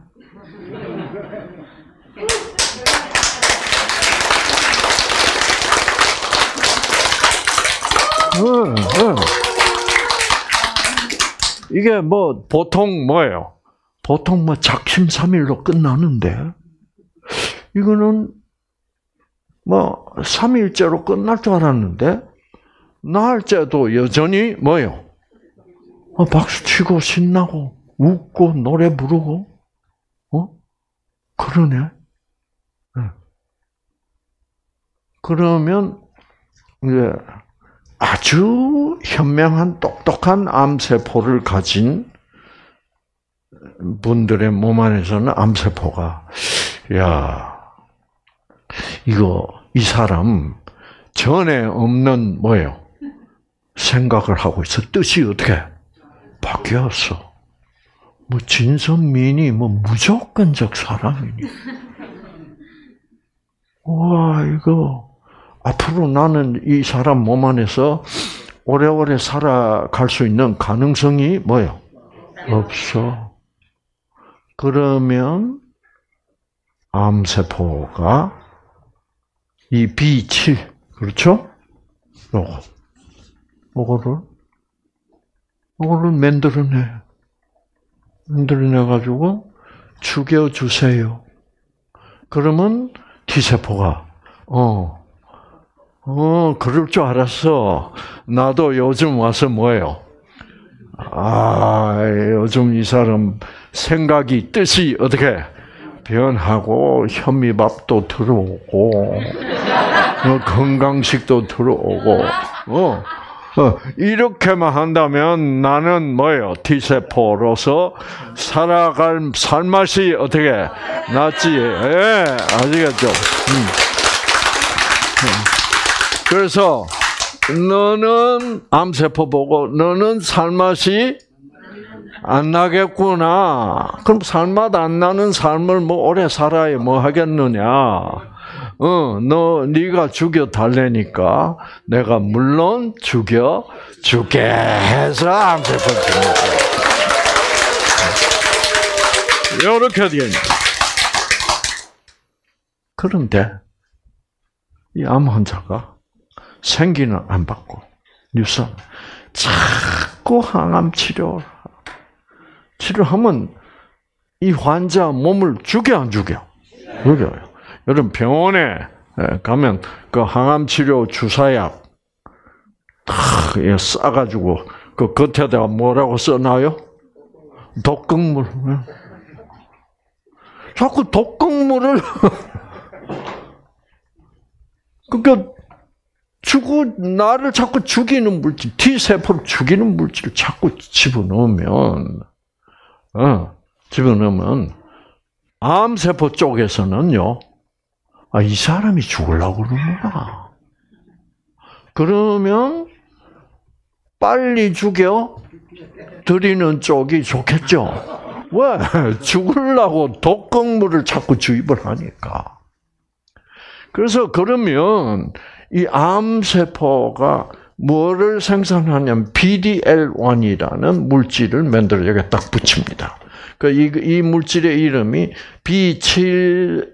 S1: 이게 뭐 보통 뭐예요? 보통 뭐 작심삼일로 끝나는데 이거는 뭐 3일째로 끝날 줄 알았는데 나흘째도 여전히 뭐예요? 박수 치고 신나고 웃고 노래 부르고 그러네. 그러면 이제 아주 현명한 똑똑한 암세포를 가진 분들의 몸 안에서는 암세포가 이 사람 전에 없는 생각을 하고 있어. 뜻이 어떻게 바뀌었어. 진선민이 무조건적 사람이니. 와, 이거 앞으로 나는 이 사람 몸 안에서 오래오래 살아갈 수 있는 가능성이 없어. 그러면 암세포가 이 B7 그렇죠? 요거를 만들어내 가지고 죽여주세요. 그러면 T세포가 그럴 줄 알았어. 나도 요즘 와서 요즘 이 사람 생각이 뜻이 어떻게 변하고 현미밥도 들어오고 건강식도 들어오고 이렇게만 한다면 나는 T세포로서 살아갈 살맛이 어떻게 낫지? 아시겠죠? 그래서 너는 암세포 보고 너는 살맛이 안 나겠구나. 그럼 살맛 안 나는 삶을 오래 살아야 하겠느냐? 네가 죽여 달래니까 내가 물론 죽여 줄게 해서 암세포 죽는 거야. 이렇게 되겠네. 그런데 이 암 환자가 생기는 안 받고 유산 자꾸 항암 치료하면 이 환자 몸을 죽여 안 죽여? 죽여요. 여러분 병원에 가면 그 항암 치료 주사약 싸가지고 그 겉에다가 뭐라고 써놔요? 독극물. 자꾸 독극물을 그러니까 나를 자꾸 죽이는 물질, T세포를 죽이는 물질을 자꾸 집어넣으면 암세포 쪽에서는요, 이 사람이 죽으려고 그러는구나. 그러면 빨리 죽여 드리는 쪽이 좋겠죠. 왜? 죽으려고 독극물을 자꾸 주입을 하니까. 그래서 그러면 이 암세포가 뭐를 생산하냐면 PD-L1이라는 물질을 만들어 여기 딱 붙입니다. 이 물질의 이름이 B7에서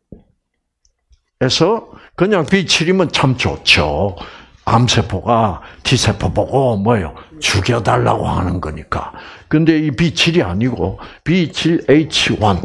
S1: 그냥 B7이면 참 좋죠. 암세포가 T세포 보고 뭐예요? 죽여달라고 하는 거니까. 근데 이 B7이 아니고 B7H1,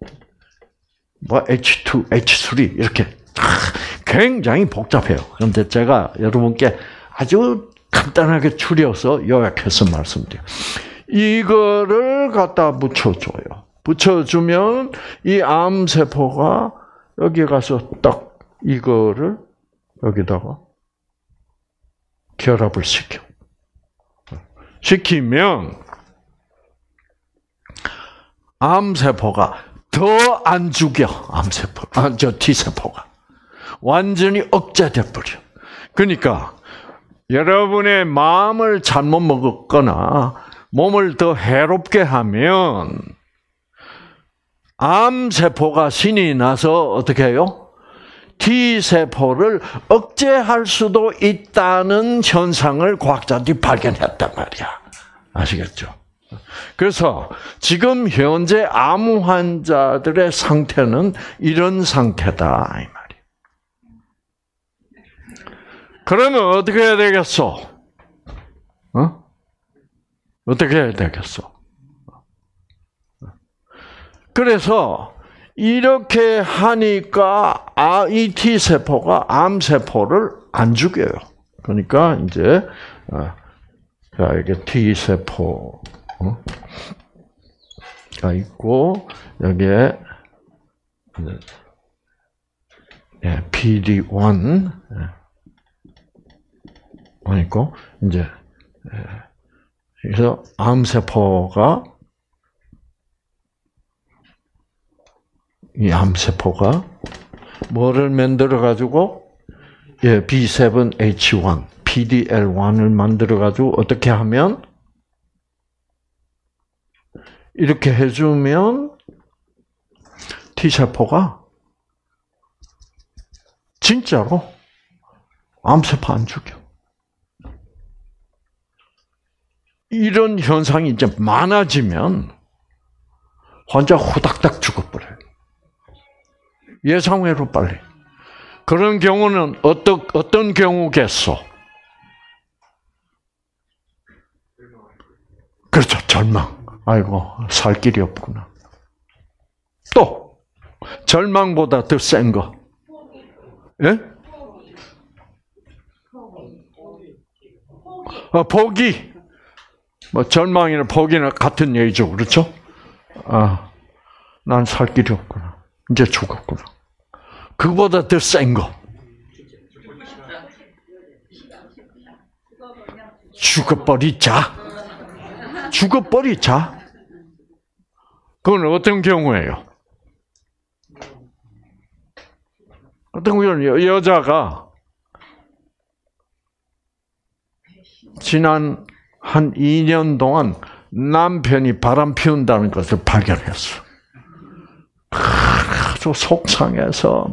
S1: H2, H3 이렇게 굉장히 복잡해요. 그런데 제가 여러분께 아주 간단하게 추려서 요약해서 말씀드려요. 이거를 갖다 붙여줘요. 붙여주면 이 암세포가 여기 가서 딱 이거를 여기다가 결합을 시키면 암세포가 더 안 죽여. T세포가. 완전히 억제돼 버려. 그러니까 여러분의 마음을 잘못 먹었거나 몸을 더 해롭게 하면 암세포가 신이 나서 어떻게 해요? T세포를 억제할 수도 있다는 현상을 과학자들이 발견했단 말이야. 아시겠죠? 그래서 지금 현재 암 환자들의 상태는 이런 상태다 이 말이야. 그러면 어떻게 해야 되겠어? 어떻게 해야 되겠어? 그래서 이렇게 하니까 이 T세포가 암세포를 안 죽여요. 그러니까 이제 자 이게 T세포가 있고 여기에 PD-1 있고 이제 그래서 암세포가 이 암세포가 뭐를 만들어 가지고 B7H1, PD-L1을 만들어 가지고 어떻게 하면 이렇게 해주면 T세포가 진짜로 암세포 안 죽여. 이런 현상이 이제 많아지면 환자 후닥닥 죽어버려요. 예상외로 빨리. 그런 경우는 어떤 경우겠소? 그렇죠. 절망. 아이고, 살 길이 없구나. 또 절망보다 더 센 거. 예? 포기. 뭐 절망이나 포기나 같은 얘기죠. 그렇죠? 난 살 길이 없구나. 이제 죽었구나. 그보다 더 센 거. 죽어버리자. 그건 어떤 경우예요? 어떤 경우는 여자가 지난 한 2년 동안 남편이 바람 피운다는 것을 발견했어. 아주 속상해서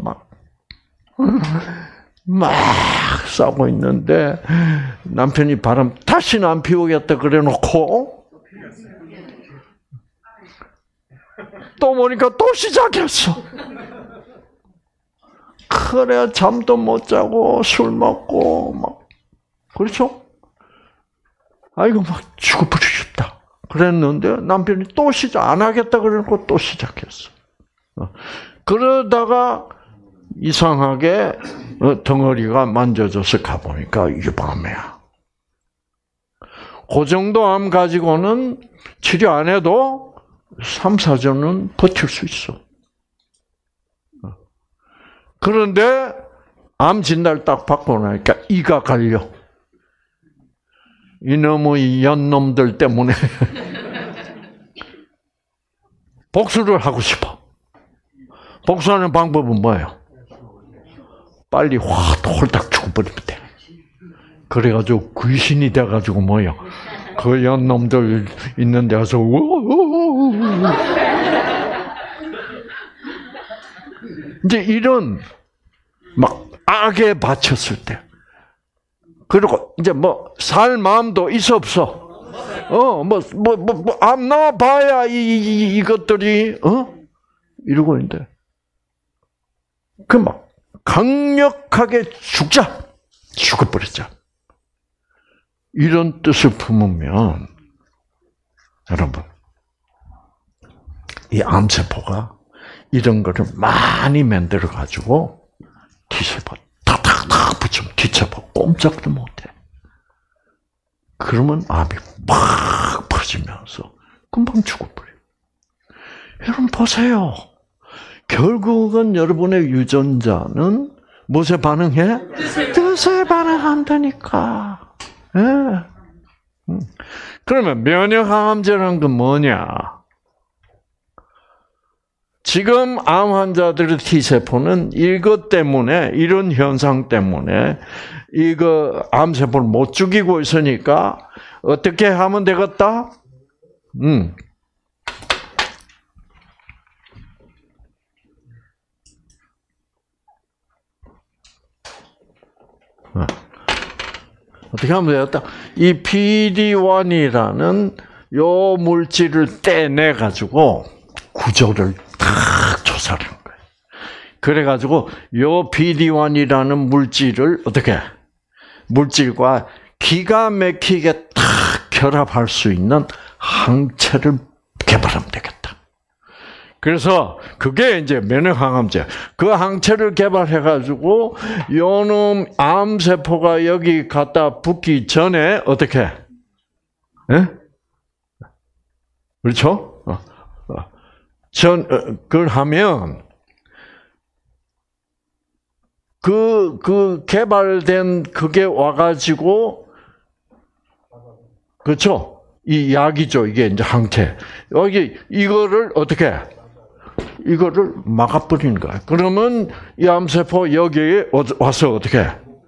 S1: 막 싸고 있는데 남편이 바람 다시는 안 피우겠다 그래놓고 또 보니까 또 시작했어. 그래 잠도 못 자고 술 먹고 막 그렇죠? 아이고 막 죽어버리고 싶다. 그랬는데 남편이 또 시작 안 하겠다 그러고 또 시작했어. 그러다가 이상하게 덩어리가 만져져서 가보니까 이게 밤이야. 그 정도 암 가지고는 치료 안 해도 3, 4주는 버틸 수 있어. 그런데 암 진단을 딱 받고 나니까 이가 갈려. 이놈의 연놈들 때문에 복수를 하고 싶어. 복수하는 방법은 뭐예요? 빨리 홀딱 죽어버리면 돼. 그래가지고 귀신이 돼가지고 뭐예요? 그 연놈들 있는 데 가서 이제 이런 막 악에 바쳤을 때 그리고 이제 뭐 살 마음도 있어 없어? 암 나와봐야 이것들이 이러고 있는데 그 막 강력하게 죽어버리자. 이런 뜻을 품으면 여러분 이 암세포가 이런 거를 많이 만들어 가지고 T세포 탁탁탁 붙이면 T세포 꼼짝도 못해. 그러면 암이 막 퍼지면서 금방 죽어버려요. 여러분 보세요. 결국은 여러분의 유전자는 무엇에 반응해? 뜻에 반응한다니까. 예. 그러면 면역항암제라는 건 뭐냐? 지금 암 환자들의 T세포는 이것 때문에, 이런 현상 때문에, 암세포를 못 죽이고 있으니까, 어떻게 하면 되겠다? 어떻게 하면 되겠다? 이 PD-1이라는 요 물질을 떼내가지고 구조를 딱 조사를 한 거예요. 그래가지고 요 PD-1이라는 물질을 어떻게 물질과 기가 막히게 딱 결합할 수 있는 항체를 개발하면 되겠다. 그래서 그게 이제 면역항암제. 그 항체를 개발해가지고 요놈 암세포가 여기 갖다 붙기 전에 어떻게? 예? 그렇죠? 그걸 하면 그 개발된 그게 와가지고 그렇죠? 이 약이죠. 이게 이제 항체. 여기 이거를 어떻게? 이거를 막아버리는 거야. 그러면 이 암세포 여기에 와서 어떻게?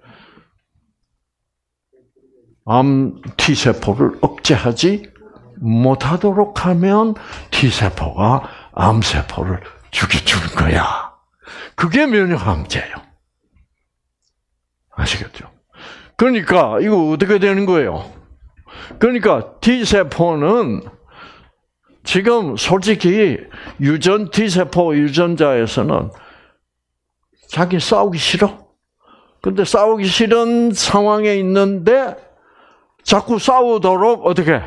S1: 암 T세포를 억제하지 못하도록 하면 T세포가 암세포를 죽여주는 거야. 그게 면역항암제예요. 아시겠죠? 그러니까 이거 어떻게 되는 거예요? 그러니까 T세포는 지금 솔직히 T세포 유전자에서는 자기 싸우기 싫어. 근데 싸우기 싫은 상황에 있는데 자꾸 싸우도록 어떻게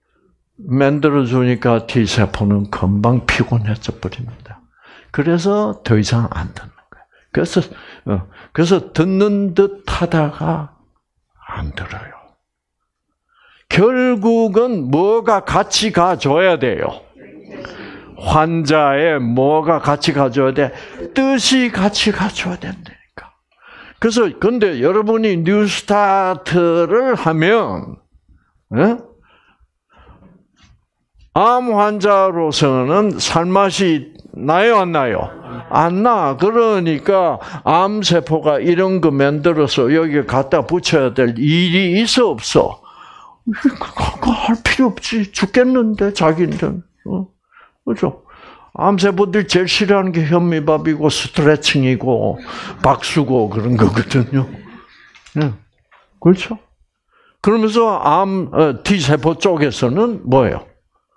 S1: 만들어주니까 T세포는 금방 피곤해져 버립니다. 그래서 더 이상 안 듣는 거예요. 그래서 듣는 듯 하다가 안 들어요. 결국은 뭐가 같이 가줘야 돼요? 환자의 뭐가 같이 가줘야 돼? 뜻이 같이 가줘야 된다니까. 그래서 근데 여러분이 뉴스타트를 하면 암 환자로서는 살맛이 나요, 안 나요? 안 나. 그러니까 암세포가 이런 거 만들어서 여기 갖다 붙여야 될 일이 있어, 없어? 그거 할 필요 없지. 죽겠는데, 자기는. 그죠? 암세포들이 제일 싫어하는 게 현미밥이고, 스트레칭이고, 박수고, 그런 거거든요. 그렇죠? 그러면서 T세포 쪽에서는 뭐예요?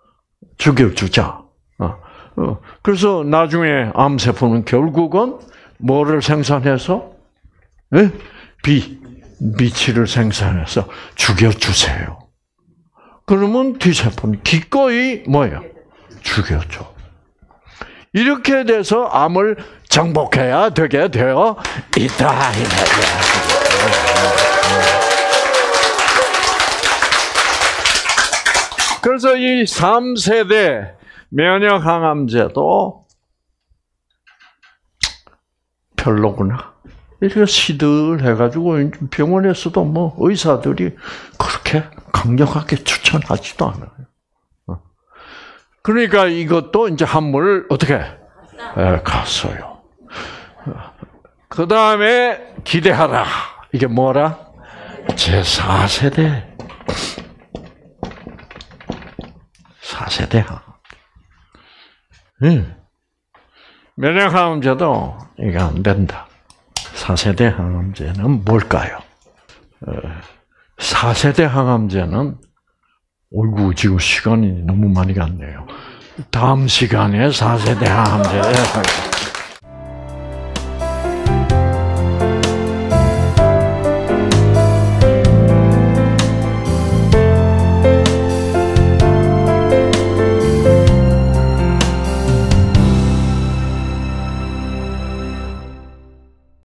S1: 죽여주자. 그래서 나중에 암세포는 결국은 뭐를 생산해서? 예? 미치를 생산해서 죽여주세요. 그러면 T세포는 기꺼이 뭐예요? 죽여줘. 이렇게 돼서 암을 정복해야 되게 되어 있다. 그래서 이 3세대 면역항암제도 별로구나. 이렇게 시들해가지고 병원에서도 뭐 의사들이 그렇게 강력하게 추천하지도 않아요. 그러니까 이것도 이제 한물 어떻게 갔어요. 그 다음에 기대하라. 이게 뭐라? 제4세대. 4세대 항암. 면역항암제도 이게 안 된다. 4세대 항암제는 뭘까요? 4세대 항암제는 어이구 지금 시간이 너무 많이 갔네요. 다음 시간에 4세대 항암제